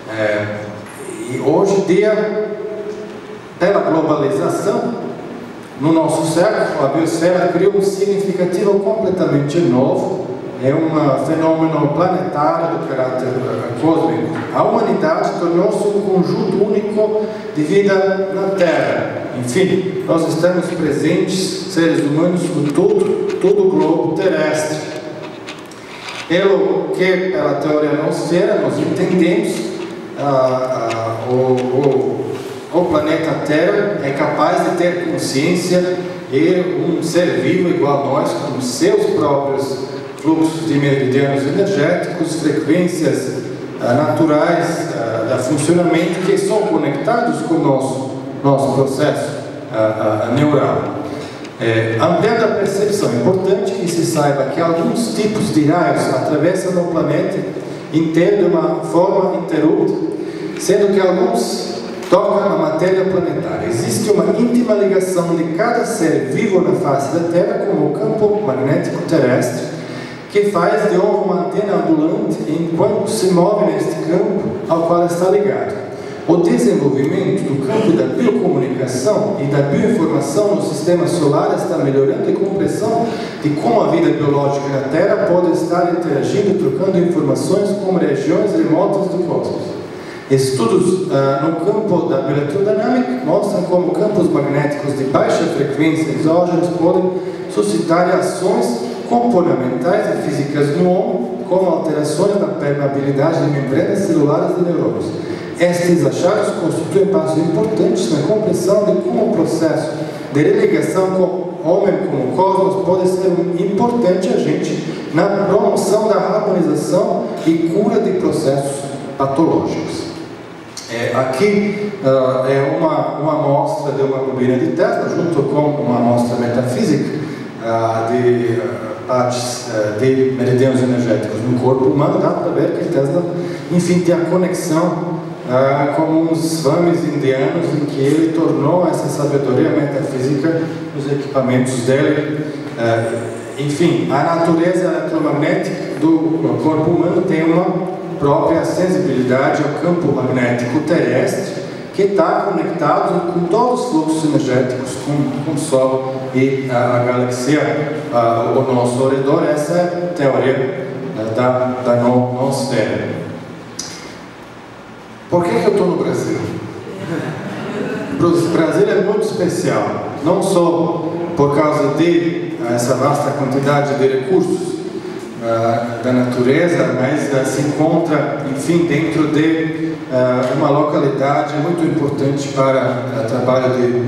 E hoje em dia, pela globalização, no nosso século, a biosfera criou um significativo completamente novo. É um fenômeno planetário de caráter cósmico. A humanidade tornou-se um conjunto único de vida na Terra. Enfim, nós estamos presentes, seres humanos, por todo o globo terrestre. Pelo que, pela teoria noosfera, nós entendemos o planeta Terra é capaz de ter consciência e um ser vivo igual a nós, com seus próprios fluxos de meridianos energéticos, frequências naturais de funcionamento que são conectados com o nosso processo neural. Ampliando a percepção, é importante que se saiba que alguns tipos de raios atravessam o planeta inteiro de uma forma ininterrupta, sendo que alguns tocam a matéria planetária. Existe uma íntima ligação de cada ser vivo na face da Terra com o campo magnético terrestre, que faz de uma antena ambulante enquanto se move neste campo ao qual está ligado. O desenvolvimento do campo da biocomunicação e da bioinformação no sistema solar está melhorando a compreensão de como a vida biológica na Terra pode estar interagindo e trocando informações com regiões remotas do cosmos. Estudos no campo da bioeletrodinâmica mostram como campos magnéticos de baixa frequência exógenos podem suscitar reações comportamentais e físicas no homem, como alterações na permeabilidade de membranas celulares de neurônios. Estes achados constituem passos importantes na compreensão de como o processo de religação com o homem com o cosmos pode ser um importante agente na promoção da harmonização e cura de processos patológicos. Aqui é uma amostra de uma bobina de Tesla, junto com uma amostra metafísica de partes de meridianos energéticos no corpo humano. Dá para ver que Tesla, enfim, tem a conexão como uns swamis indianos, em que ele tornou essa sabedoria metafísica nos equipamentos dele. Enfim, a natureza eletromagnética do corpo humano tem uma própria sensibilidade ao campo magnético terrestre, que está conectado com todos os fluxos energéticos, com o Sol e a galáxia ao nosso ao redor. Essa é a teoria da nosfera. Por que eu estou no Brasil? O Brasil é muito especial, não só por causa de essa vasta quantidade de recursos da natureza, mas se encontra, enfim, dentro de uma localidade muito importante para o trabalho de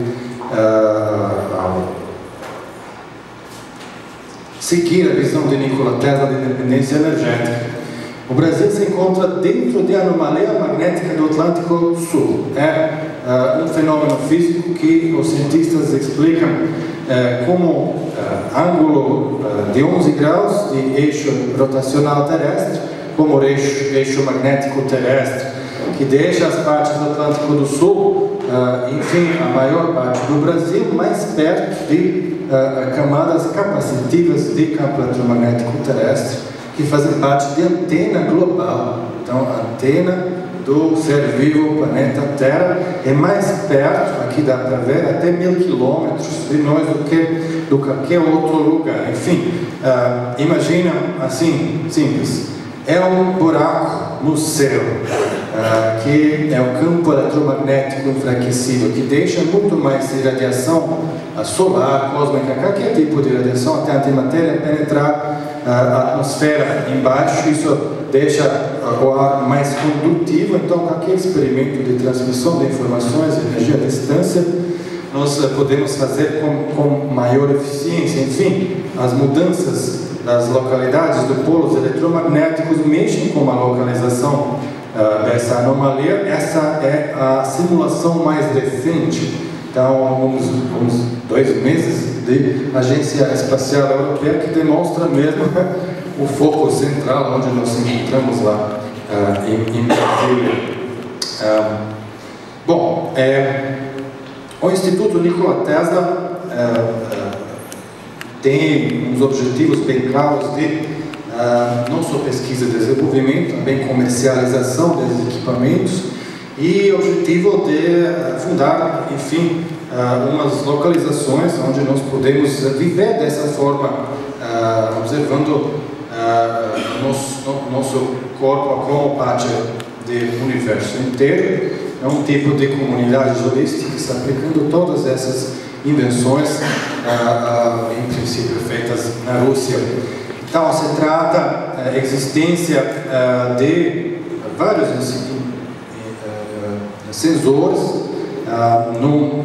seguir a visão de Nikola Tesla de independência energética. O Brasil se encontra dentro da anomalia magnética do Atlântico Sul. É um fenômeno físico que os cientistas explicam como ângulo de 11 graus de eixo rotacional terrestre, como eixo magnético terrestre, que deixa as partes do Atlântico do Sul, enfim, a maior parte do Brasil, mais perto de camadas capacitivas de campo eletromagnético terrestre, que fazem parte de antena global. Então, a antena do ser vivo, planeta Terra, é mais perto, aqui dá para ver, até 1000 quilômetros de nós do que qualquer outro lugar. Enfim, imagina assim, simples, é um buraco no céu, que é o campo eletromagnético enfraquecido, que deixa muito mais radiação solar, cósmica, qualquer tipo de radiação, até a antimatéria penetrar a atmosfera embaixo. Isso deixa o ar mais condutivo. Então, qualquer experimento de transmissão de informações, energia à distância, nós podemos fazer com maior eficiência. Enfim, as mudanças das localidades dos polos eletromagnéticos mexem com a localização dessa anomalia. Essa é a simulação mais recente. Então, há uns 2 meses de Agência Espacial Europeia, que demonstra mesmo o foco central onde nós nos encontramos lá em Brasília. Bom, o Instituto Nikola Tesla tem uns objetivos bem claros de não só pesquisa e desenvolvimento, também comercialização desses equipamentos, e o objetivo de fundar, enfim, umas localizações onde nós podemos viver dessa forma, observando nosso corpo como parte do universo inteiro. É um tipo de comunidade holística que está aplicando todas essas invenções, em princípio feitas na Rússia. Então, se trata da existência de vários sensores num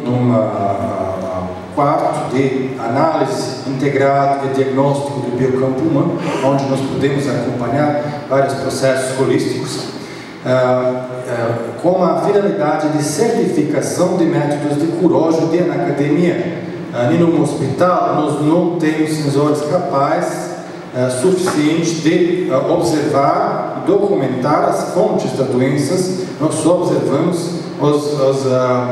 quarto de análise integrada e diagnóstico do biocampo humano, onde nós podemos acompanhar vários processos holísticos, com a finalidade de certificação de métodos de cura. Hoje em dia, na academia, no hospital, nós não temos sensores capazes suficientes de observar e documentar as fontes das doenças. Nós só observamos os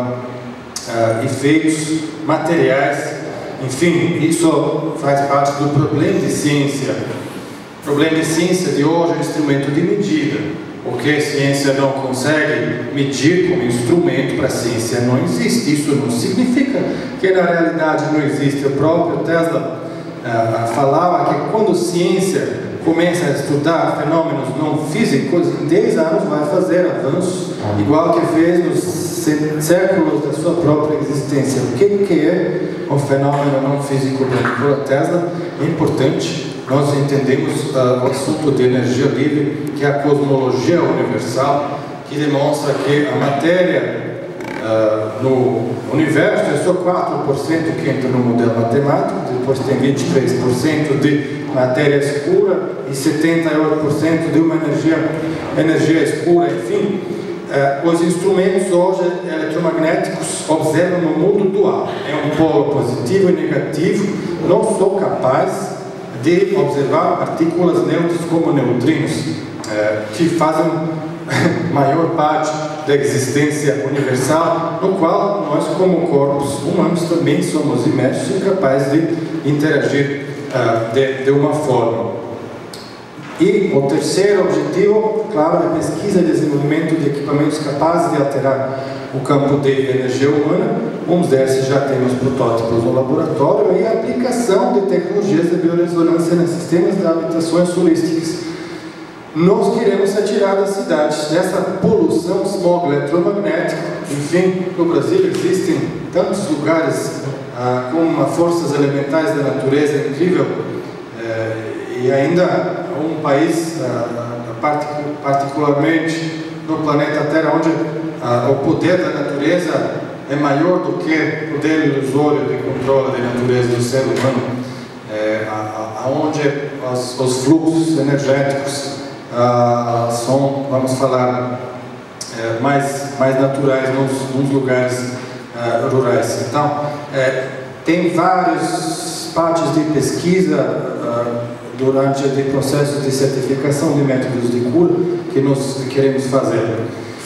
efeitos materiais. Enfim, isso faz parte do problema de ciência. O problema de ciência de hoje é um instrumento de medida. O que a ciência não consegue medir como instrumento, para a ciência não existe. Isso não significa que na realidade não existe. O próprio Tesla falava que quando a ciência começa a estudar fenômenos não físicos, em 10 anos vai fazer avanços, igual que fez nos séculos da sua própria existência. O que é um fenômeno não físico para Nikola Tesla? É importante. Nós entendemos o assunto de energia livre, que é a cosmologia universal, que demonstra que a matéria no universo é só 4% que entra no modelo matemático, depois tem 23% de matéria escura e 78% de uma energia escura. Enfim, os instrumentos hoje eletromagnéticos observam um mundo dual. É um polo positivo e negativo. Não sou capaz de observar partículas neutras como neutrinos, que fazem maior parte da existência universal, no qual nós, como corpos humanos, também somos imersos e capazes de interagir de uma forma. E o terceiro objetivo, claro, é pesquisa e desenvolvimento de equipamentos capazes de alterar o campo de energia humana. Uns desses já temos protótipos no laboratório, e a aplicação de tecnologias de biorressonância nos sistemas de habitações holísticas. Nós queremos atirar das cidades dessa poluição, smog eletromagnético. Enfim, no Brasil existem tantos lugares com forças elementais da natureza incrível, e ainda um país, particularmente no planeta Terra, onde o poder da natureza é maior do que o poder ilusório de controle da natureza do ser humano, onde os fluxos energéticos são, vamos falar, mais naturais nos lugares rurais. Então, tem várias partes de pesquisa durante o processo de certificação de métodos de cura que nós queremos fazer.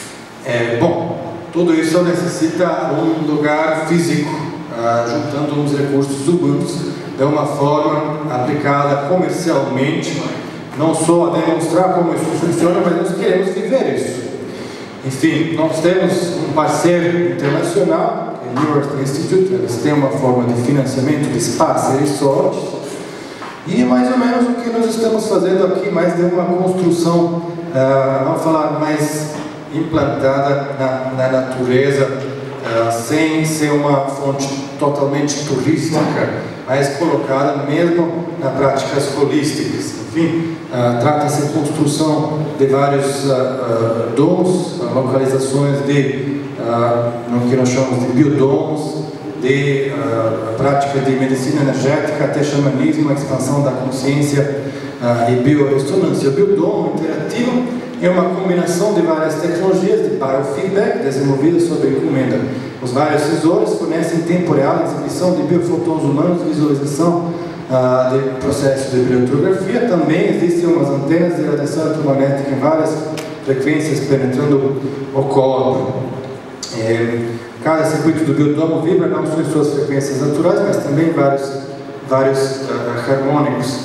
Bom, tudo isso necessita um lugar físico, juntando uns recursos humanos de uma forma aplicada comercialmente, não só a demonstrar como isso funciona, mas nós queremos viver isso. Enfim, nós temos um parceiro internacional, o New Earth Institute. Eles têm uma forma de financiamento de espaço e resorts, e mais ou menos o que nós estamos fazendo aqui, mais de uma construção, vamos falar, mais implantada na natureza, sem ser uma fonte totalmente turística, mas colocada mesmo nas práticas holísticas. Enfim, trata-se de construção de vários domos, localizações de, no que nós chamamos de biodomos, de prática de medicina energética até xamanismo, a expansão da consciência e biorressonância. O biodomo interativo é uma combinação de várias tecnologias de biofeedback desenvolvidas sob encomenda. Os vários sensores fornecem em tempo real a exibição de biofotons humanos, visualização de processos de biotografia. Também existem umas antenas de radiação eletromagnética em várias frequências penetrando o corpo. Cada circuito do biodomo vibra não só em suas frequências naturais, mas também vários harmônicos.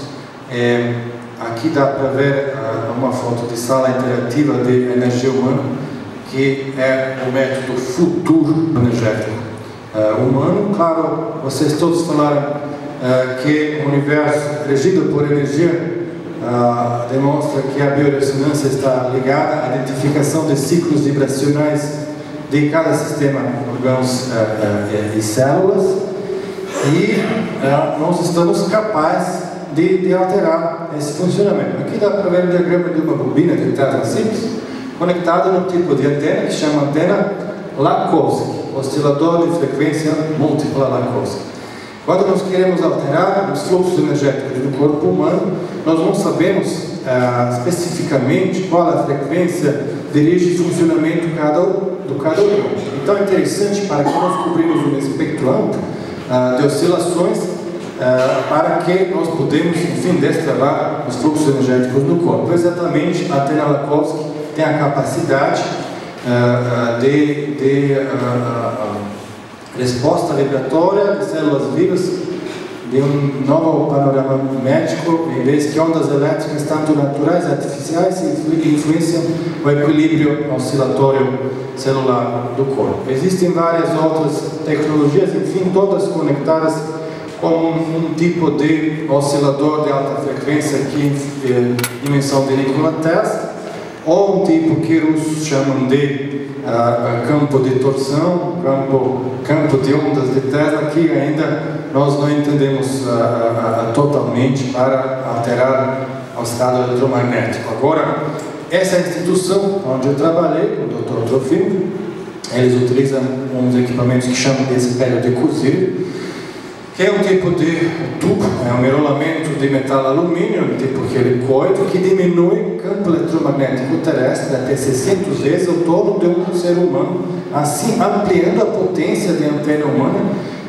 Aqui dá para ver uma foto de sala interativa de energia humana, que é o método futuro energético humano. Claro, vocês todos falaram que o universo regido por energia demonstra que a biorressonância está ligada à identificação de ciclos vibracionais de cada sistema, órgãos e células, e nós estamos capazes de alterar esse funcionamento. Aqui dá para ver o diagrama de uma bobina de Tesla simples, conectada no tipo de antena que chama antena Lakowski, oscilador de frequência múltipla Lakowski. Quando nós queremos alterar os fluxos energéticos do corpo humano, nós não sabemos especificamente qual a frequência dirige o funcionamento do cada órgão. Então é interessante para que nós cobrimos um espectro amplo de oscilações para que nós podemos, enfim, destravar os fluxos energéticos do corpo. Exatamente, a antena Lakowski tem a capacidade de resposta vibratória de células vivas de um novo panorama médico, em vez que ondas elétricas, tanto naturais e artificiais, influenciam o equilíbrio oscilatório celular do corpo. Existem várias outras tecnologias, enfim, todas conectadas com um tipo de oscilador de alta frequência que é dimensão de Nikola Tesla, ou um tipo que os chamam de campo de torção, campo de ondas de Tesla, que ainda nós não entendemos totalmente para alterar o estado eletromagnético. Agora, essa instituição onde eu trabalhei, com o Dr. Trofimo, eles utilizam uns equipamentos que chamam de espelho de Kurzil, que é um tipo de tubo, é um enrolamento de metal alumínio, tipo helicoide, que diminui o campo eletromagnético terrestre até 600 vezes o todo de um ser humano, assim ampliando a potência de antena humana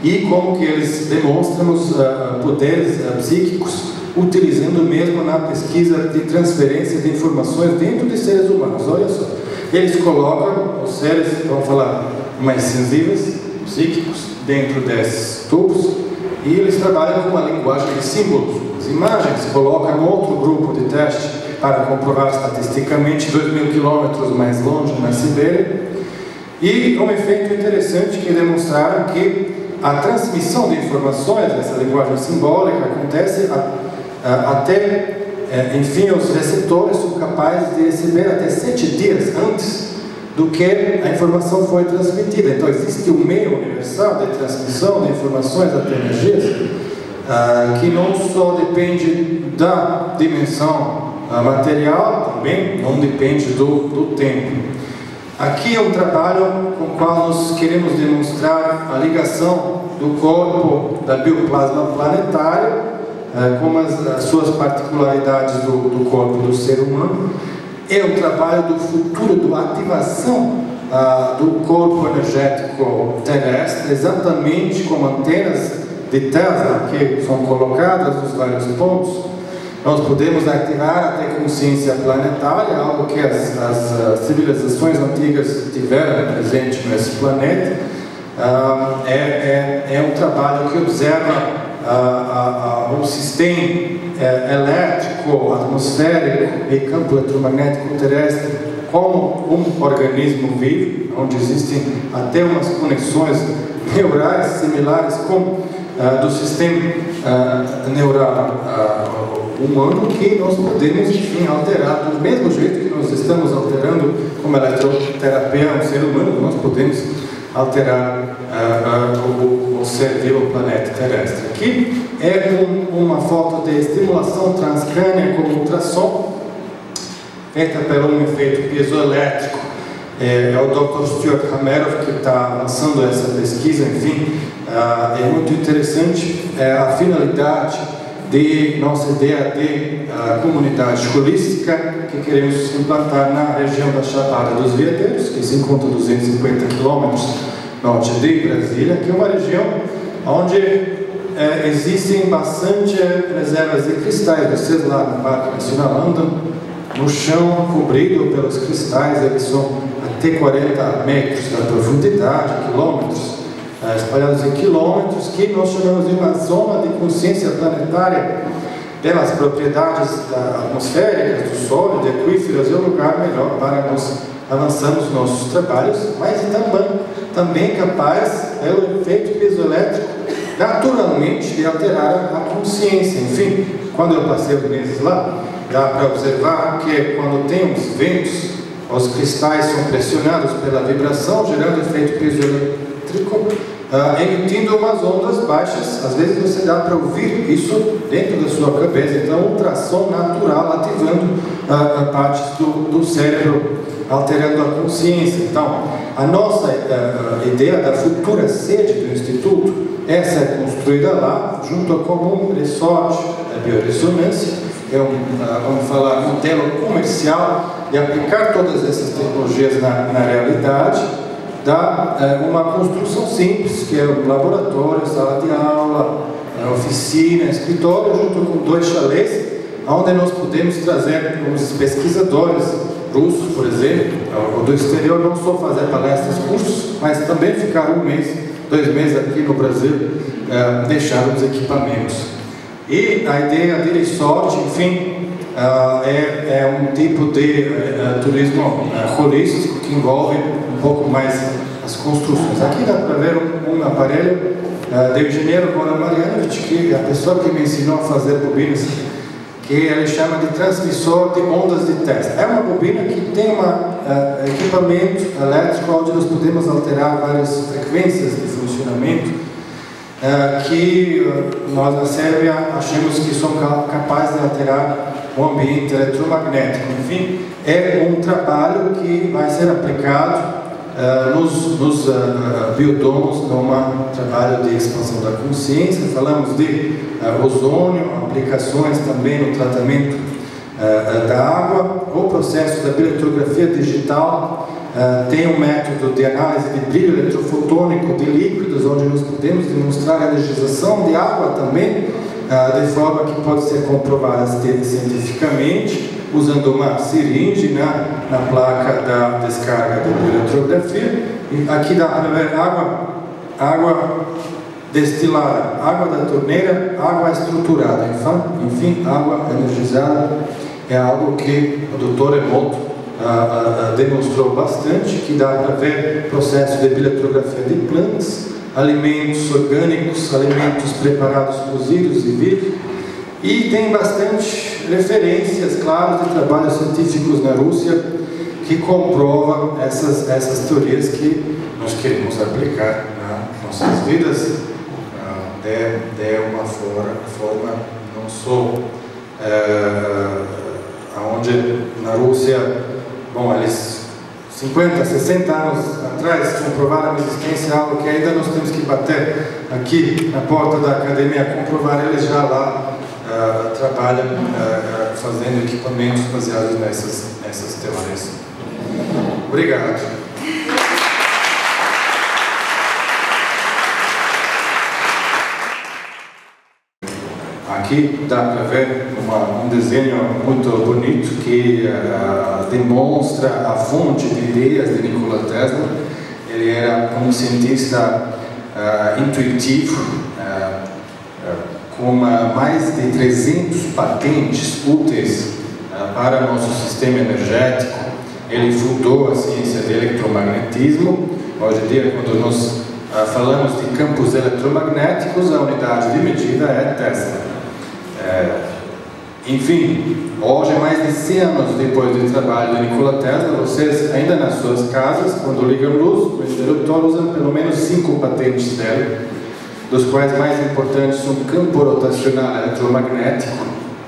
e como que eles demonstram os poderes psíquicos, utilizando mesmo na pesquisa de transferência de informações dentro de seres humanos. Olha só, eles colocam os seres, vamos falar, mais sensíveis, psíquicos, dentro desses tubos, e eles trabalham com uma linguagem de símbolos. As imagens colocam outro grupo de teste para comprovar estatisticamente 2.000 quilômetros mais longe, na Sibéria, e um efeito interessante que demonstraram que a transmissão de informações, essa linguagem simbólica, acontece até, enfim, os receptores são capazes de receber até 7 dias antes do que a informação foi transmitida. Então, existe um meio universal de transmissão de informações até energias, que não só depende da dimensão material, também não depende do tempo. Aqui é um trabalho com o qual nós queremos demonstrar a ligação do corpo da bioplasma planetário com as suas particularidades do corpo do ser humano. É um trabalho do futuro, da ativação do corpo energético terrestre, exatamente como antenas de Tesla que são colocadas nos vários pontos. Nós podemos ativar até consciência planetária, algo que as civilizações antigas tiveram presente nesse planeta. É um trabalho que observa o sistema elétrico, atmosférico e campo eletromagnético terrestre como um organismo vivo, onde existem até umas conexões neurais similares com do sistema neural humano, que nós podemos, enfim, alterar do mesmo jeito que nós estamos alterando como eletroterapia um ser humano. Nós podemos alterar o ser vivo, o planeta terrestre. Aqui é uma foto de estimulação transcrânea com ultrassom, feita por um efeito piezoelétrico. É o Dr. Stuart Hameroff que está lançando essa pesquisa. Enfim, é muito interessante a finalidade de nossa ideia de comunidade holística que queremos implantar na região da Chapada dos Veadeiros, que se encontra a 250 quilômetros norte de Brasília, que é uma região onde existem bastante reservas de cristais. Vocês lá no Parque Nacional andam no chão cobrido pelos cristais, eles são até 40 metros da profundidade, quilômetros, espalhados em quilômetros, que nós chamamos de uma zona de consciência planetária. Pelas propriedades atmosféricas do solo, de aquíferos, é o lugar melhor para nós avançarmos nossos trabalhos, mas também capaz, pelo efeito piezoelétrico, naturalmente de alterar a consciência. Enfim, quando eu passei os meses lá, dá para observar que quando tem uns ventos, os cristais são pressionados pela vibração, gerando efeito piezoelétrico, emitindo umas ondas baixas. Às vezes você dá para ouvir isso dentro da sua cabeça. Então, ultrassom natural ativando partes do cérebro, alterando a consciência. Então, a nossa ideia da futura sede do Instituto, essa é construída lá, junto com um resort da biorressonância. É vamos falar, um modelo comercial de aplicar todas essas tecnologias na realidade. Dá uma construção simples, que é um laboratório, sala de aula, oficina, escritório, junto com 2 chalés, onde nós podemos trazer os pesquisadores russos, por exemplo, ou do exterior, não só fazer palestras, cursos, mas também ficar 1 mês, 2 meses aqui no Brasil, deixar os equipamentos. E a ideia de resort, enfim, é um tipo de turismo holístico que envolve um pouco mais as construções. Aqui dá para ver um aparelho do engenheiro Goran Marjanovic, que é a pessoa que me ensinou a fazer bobinas, que ele chama de transmissor de ondas de Tesla. É uma bobina que tem um equipamento elétrico onde nós podemos alterar várias frequências de funcionamento, que nós na Sérvia achamos que são capazes de alterar o ambiente eletromagnético. Enfim, é um trabalho que vai ser aplicado nos biodomos, num trabalho de expansão da consciência. Falamos de ozônio, aplicações também no tratamento da água, o processo da bibliografia digital, tem um método de análise de brilho eletrofotônico de líquidos, onde nós podemos demonstrar a energização de água também, de forma que pode ser comprovada cientificamente, usando uma seringe na placa da descarga de eletrografia. E aqui dá para ver água destilada, água da torneira, água estruturada, enfim, água energizada. É algo que o Dr. Emoto demonstrou bastante, que dá para ver processo de biletrografia de plantas, alimentos orgânicos, alimentos preparados, cozidos e vivos. E tem bastante referências, claro, de trabalhos científicos na Rússia que comprovam essas teorias que nós queremos aplicar nas nossas vidas de uma forma não só onde na Rússia, bom, eles 50, 60 anos atrás comprovaram a existência de algo que ainda nós temos que bater aqui na porta da academia, comprovar. Eles já lá trabalham fazendo equipamentos baseados nessas teorias. Obrigado. Aqui dá para ver um desenho muito bonito que demonstra a fonte de ideias de Nikola Tesla. Ele era um cientista intuitivo, com mais de 300 patentes úteis para nosso sistema energético. Ele fundou a ciência de eletromagnetismo. Hoje em dia, quando nós falamos de campos eletromagnéticos, a unidade de medida é Tesla. Enfim, hoje, mais de 100 anos depois do trabalho de Nikola Tesla, vocês ainda nas suas casas, quando ligam luz, o interruptor, usam pelo menos 5 patentes dele, dos quais mais importantes são o campo rotacional eletromagnético.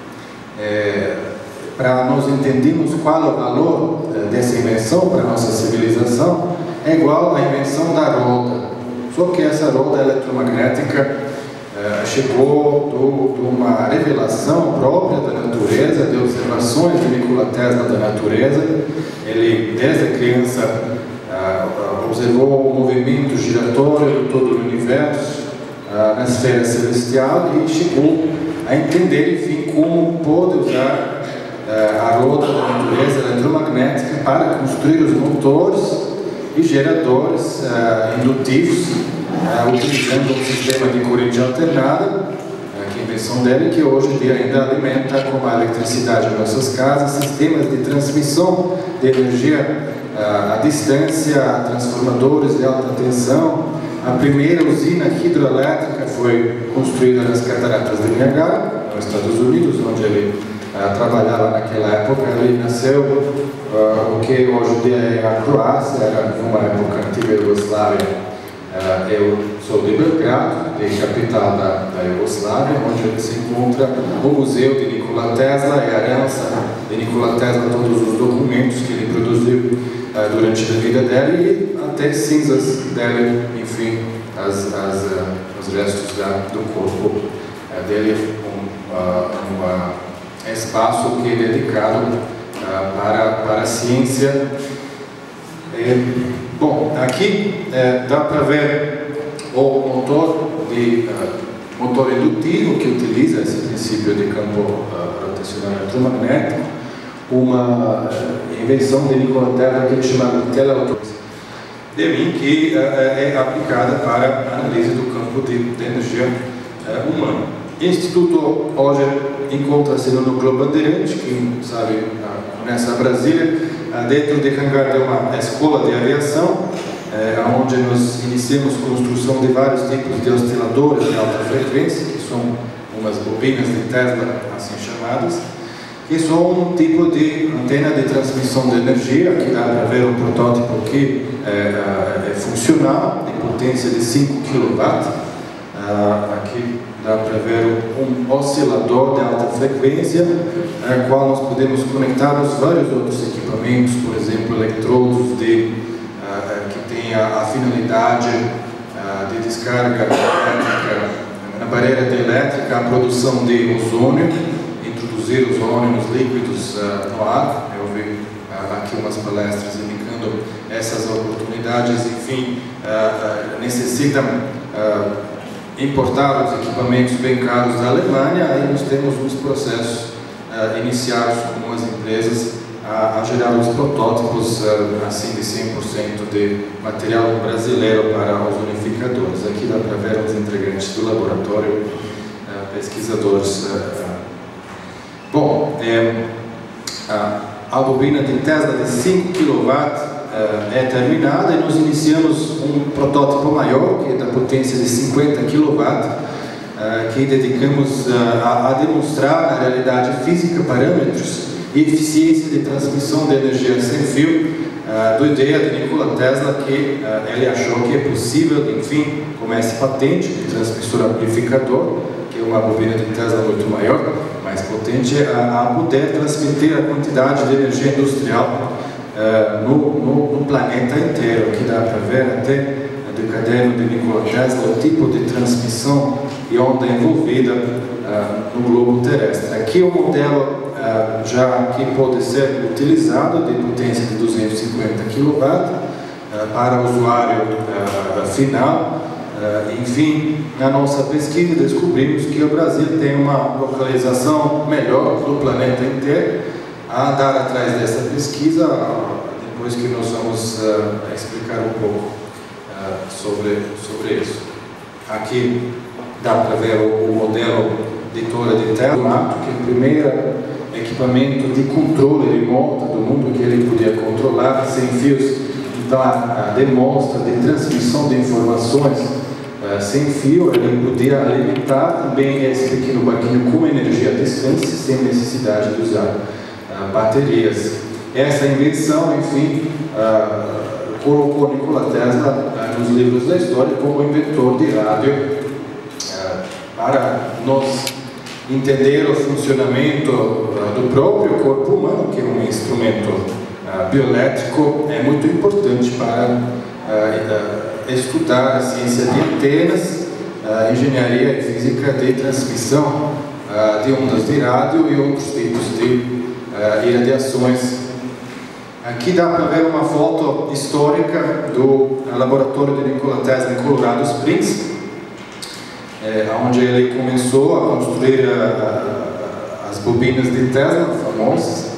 Para nós entendermos qual é o valor dessa invenção para a nossa civilização, é igual à invenção da roda. Só que essa roda eletromagnética chegou de uma revelação própria da natureza, de observações de Nikola Tesla da natureza. Ele, desde criança, observou o movimento giratório de todo o universo na esfera celestial e chegou a entender, enfim, como pode usar a roda da natureza eletromagnética para construir os motores e geradores indutivos, utilizando um sistema de corrente alternada, que é a invenção dele, que hoje em dia ainda alimenta com a eletricidade em nossas casas, sistemas de transmissão de energia à distância, transformadores de alta tensão. A primeira usina hidroelétrica foi construída nas Cataratas de Niagara, nos Estados Unidos, onde ele trabalhava naquela época. Ele nasceu o que hoje em dia é a Croácia, era numa época antiga Iugoslávia. Eu sou de Belgrado, capital da Iugoslávia, onde se encontra o Museu de Nikola Tesla e a herança de Nikola Tesla, todos os documentos que ele produziu durante a vida dele e até cinzas dele, enfim, os restos do corpo dele, um espaço que é dedicado para a ciência. Bom, aqui dá para ver o motor indutivo que utiliza esse princípio de campo rotacional eletromagnético, uma invenção de Nikola Tesla que ele chama de teleautomação, que é aplicada para a análise do campo de energia humana. O Instituto hoje encontra-se no Núcleo Bandeirante, quem sabe conhece a Brasília, dentro de hangar de uma escola de aviação, onde nós iniciamos a construção de vários tipos de osciladores de alta frequência, que são umas bobinas de Tesla, assim chamadas, que são um tipo de antena de transmissão de energia. Aqui dá para ver um protótipo que é funcional, de potência de 5 kW. Aqui dá para ver um oscilador de alta frequência, no qual nós podemos conectar vários outros equipamentos, por exemplo, eletrodos que têm a finalidade de descarga elétrica na barreira elétrica, a produção de ozônio, introduzir ozônio nos líquidos no ar. Eu vi aqui umas palestras indicando quando essas oportunidades, enfim, necessitam importar os equipamentos bem caros da Alemanha, aí nós temos uns processos iniciados com as empresas a gerar os protótipos assim de 100% de material brasileiro para os unificadores. Aqui dá para ver os integrantes do laboratório, pesquisadores. Bom, a bobina de Tesla de 5 kW é terminada e nós iniciamos um protótipo maior, que é da potência de 50 kW, que dedicamos a demonstrar na realidade física parâmetros e eficiência de transmissão de energia sem fio, da ideia de Nikola Tesla, que ele achou que é possível, enfim, com essa patente de transmissor amplificador, que é uma bobina de Tesla muito maior, mais potente, a poder transmitir a quantidade de energia industrial no planeta inteiro. Aqui dá para ver até do caderno de Nikola Tesla o tipo de transmissão e onda envolvida no globo terrestre. Aqui o modelo já que pode ser utilizado de potência de 250 kW para o usuário final. Enfim, na nossa pesquisa descobrimos que o Brasil tem uma localização melhor do planeta inteiro. A andar atrás dessa pesquisa, depois que nós vamos explicar um pouco sobre isso. Aqui dá para ver o modelo de torre de Tesla, que é o primeiro equipamento de controle remoto do mundo que ele podia controlar sem fios. Então demonstra de transmissão de informações sem fio. Ele podia alimentar também esse pequeno barquinho com energia à distância sem necessidade de usar baterias. Essa invenção, enfim, colocou Nikola Tesla nos livros da história como inventor de rádio. Para nós entender o funcionamento do próprio corpo humano, que é um instrumento bioelétrico, é muito importante para estudar a ciência de antenas, engenharia e física de transmissão de ondas de rádio e outros tipos de irradiações. Aqui dá para ver uma foto histórica do laboratório de Nikola Tesla em Colorado Springs, onde ele começou a construir as bobinas de Tesla famosas.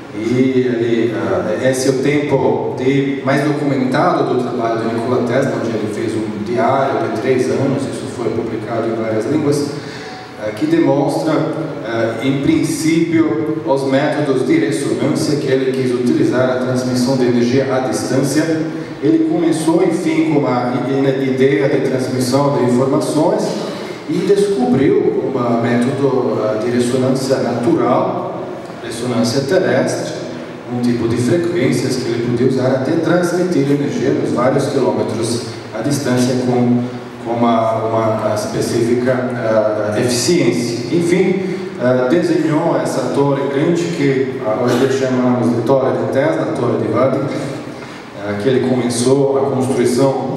E esse é o tempo mais documentado do trabalho de Nikola Tesla, onde ele fez um diário de 3 anos, isso foi publicado em várias línguas, que demonstra, em princípio, os métodos de ressonância que ele quis utilizar, a transmissão de energia à distância. Ele começou, enfim, com uma ideia de transmissão de informações e descobriu um método de ressonância natural, ressonância terrestre, um tipo de frequências que ele podia usar até transmitir energia nos vários quilômetros à distância com uma específica eficiência. Enfim, desenhou essa torre grande que hoje chamamos de Torre de Tesla, Torre de Wadi, que ele começou a construção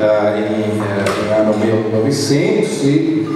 em ano 1900 e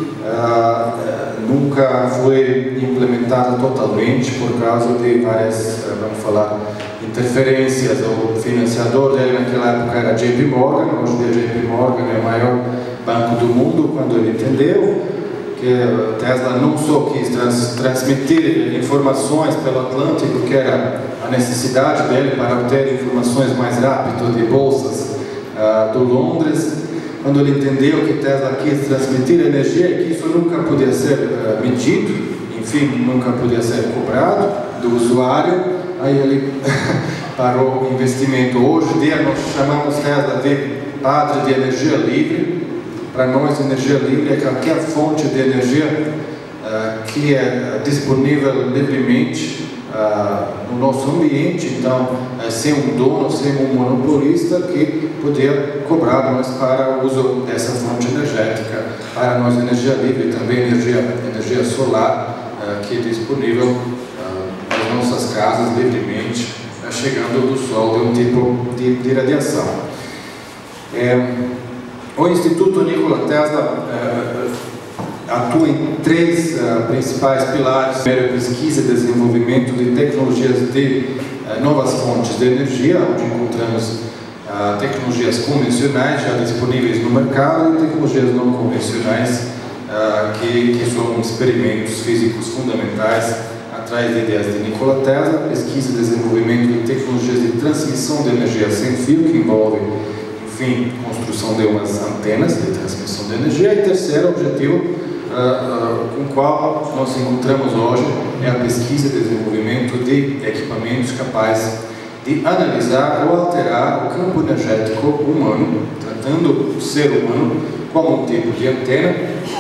nunca foi implementada totalmente por causa de várias, vamos falar, interferências. O financiador dele naquela época era JP Morgan. Hoje em dia JP Morgan é o maior banco do mundo. Quando ele entendeu que Tesla não só quis transmitir informações pelo Atlântico, que era a necessidade dele para obter informações mais rápido de bolsas do Londres, quando ele entendeu que Tesla quis transmitir energia e que isso nunca podia ser medido, enfim, nunca podia ser cobrado do usuário, aí ele parou o investimento. Hoje em dia nós chamamos Tesla de padre de energia livre. Para nós, energia livre é qualquer fonte de energia que é disponível livremente no nosso ambiente. Então, sem um dono, sem um monopolista que poder cobrar nós para o uso dessa fonte energética. Para nós, energia livre também energia solar, que é disponível nas nossas casas livremente, chegando do sol de um tipo de radiação. O Instituto Nikola Tesla atua em três principais pilares. Primeiro, pesquisa e desenvolvimento de tecnologias de novas fontes de energia, onde encontramos tecnologias convencionais já disponíveis no mercado e tecnologias não convencionais que são experimentos físicos fundamentais atrás de ideias de Nikola Tesla. Pesquisa e desenvolvimento de tecnologias de transmissão de energia sem fio, que envolve, enfim, construção de umas antenas de transmissão de energia. E terceiro objetivo com o qual nós encontramos hoje é a pesquisa e desenvolvimento de equipamentos capazes de analisar ou alterar o campo energético humano, tratando o ser humano como um tipo de antena,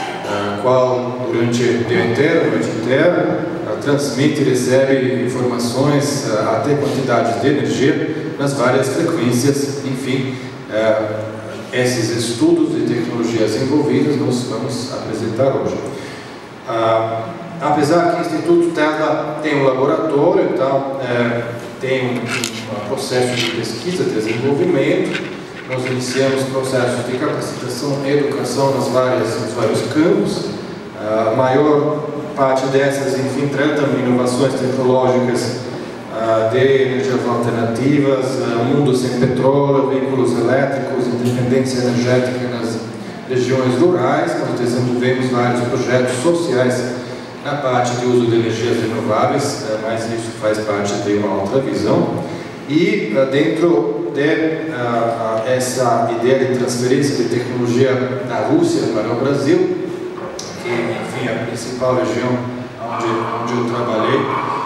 qual durante o dia inteiro, a noite inteira, transmite e recebe informações até quantidades de energia nas várias frequências. Enfim, esses estudos de tecnologias envolvidas nós vamos apresentar hoje. Apesar que o Instituto Tesla tem um laboratório, então tem um processo de pesquisa e desenvolvimento, nós iniciamos processos de capacitação e educação nos vários campos. A maior parte dessas, enfim, tratam inovações tecnológicas de energias alternativas, mundo sem petróleo, veículos elétricos, independência energética nas regiões rurais. Nós desenvolvemos vários projetos sociais na parte de uso de energias renováveis, mas isso faz parte de uma outra visão. E dentro de essa ideia de transferência de tecnologia da Rússia para o Brasil, que, enfim, é a principal região onde eu trabalhei,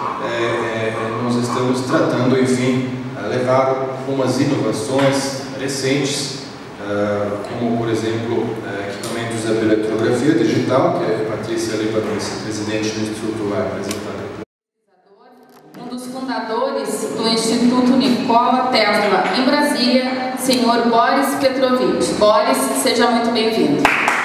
nós estamos tratando, enfim, levar algumas inovações recentes, como, por exemplo, equipamentos de eletrografia digital, que a Patrícia Líbano, vice-presidente do Instituto, vai apresentar. Um dos fundadores do Instituto Nikola Tesla em Brasília, senhor Boris Petrovich. Boris, seja muito bem-vindo.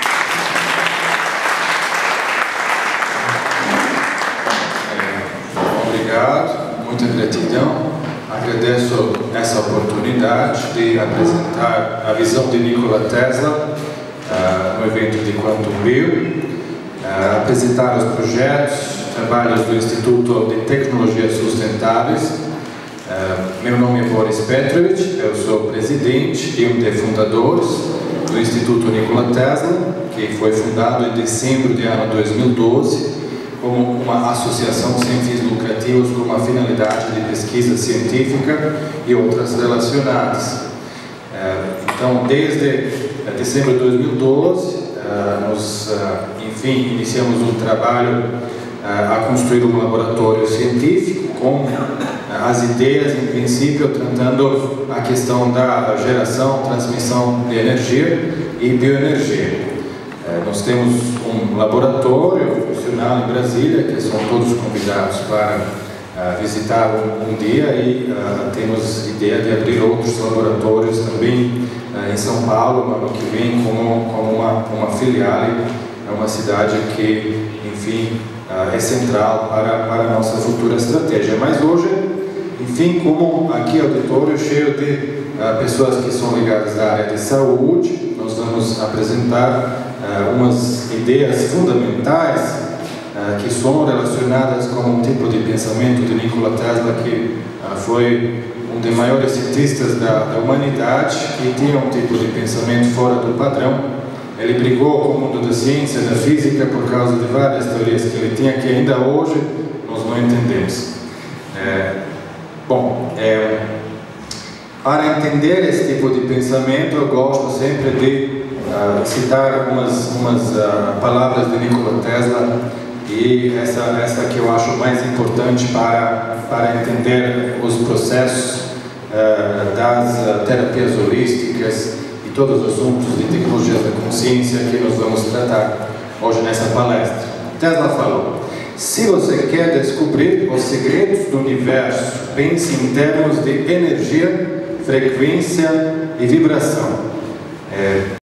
Obrigado, muita gratidão. Agradeço essa oportunidade de apresentar a visão de Nikola Tesla no evento de Quantum Bio, apresentar os projetos, trabalhos do Instituto de Tecnologias Sustentáveis. Meu nome é Boris Petrovich, eu sou presidente e um dos fundadores do Instituto Nikola Tesla, que foi fundado em dezembro de ano 2012 como uma associação sem fins lucrativos com uma finalidade de pesquisa científica e outras relacionadas. Então, desde dezembro de 2012, nós, enfim, iniciamos um trabalho a construir um laboratório científico com as ideias, em princípio, tratando a questão da geração, transmissão de energia e bioenergia. Nós temos um laboratório funcional em Brasília, que são todos convidados para visitar um dia, e temos ideia de abrir outros laboratórios também em São Paulo, no ano que vem, como uma filial. É uma cidade que, enfim, é central para a nossa futura estratégia. Mas hoje, enfim, como aqui é o auditório cheio de pessoas que são ligadas à área de saúde, nós vamos apresentar umas ideias fundamentais que são relacionadas com um tipo de pensamento de Nikola Tesla, que foi um dos maiores cientistas da humanidade, que tinha um tipo de pensamento fora do padrão. Ele brigou com o mundo da ciência, da física, por causa de várias teorias que ele tinha, que ainda hoje nós não entendemos. Para entender esse tipo de pensamento, eu gosto sempre de citar algumas palavras de Nikola Tesla, e essa que eu acho mais importante para entender os processos das terapias holísticas e todos os assuntos de tecnologias da consciência que nós vamos tratar hoje nessa palestra. Tesla falou: se você quer descobrir os segredos do universo, pense em termos de energia, frequência e vibração.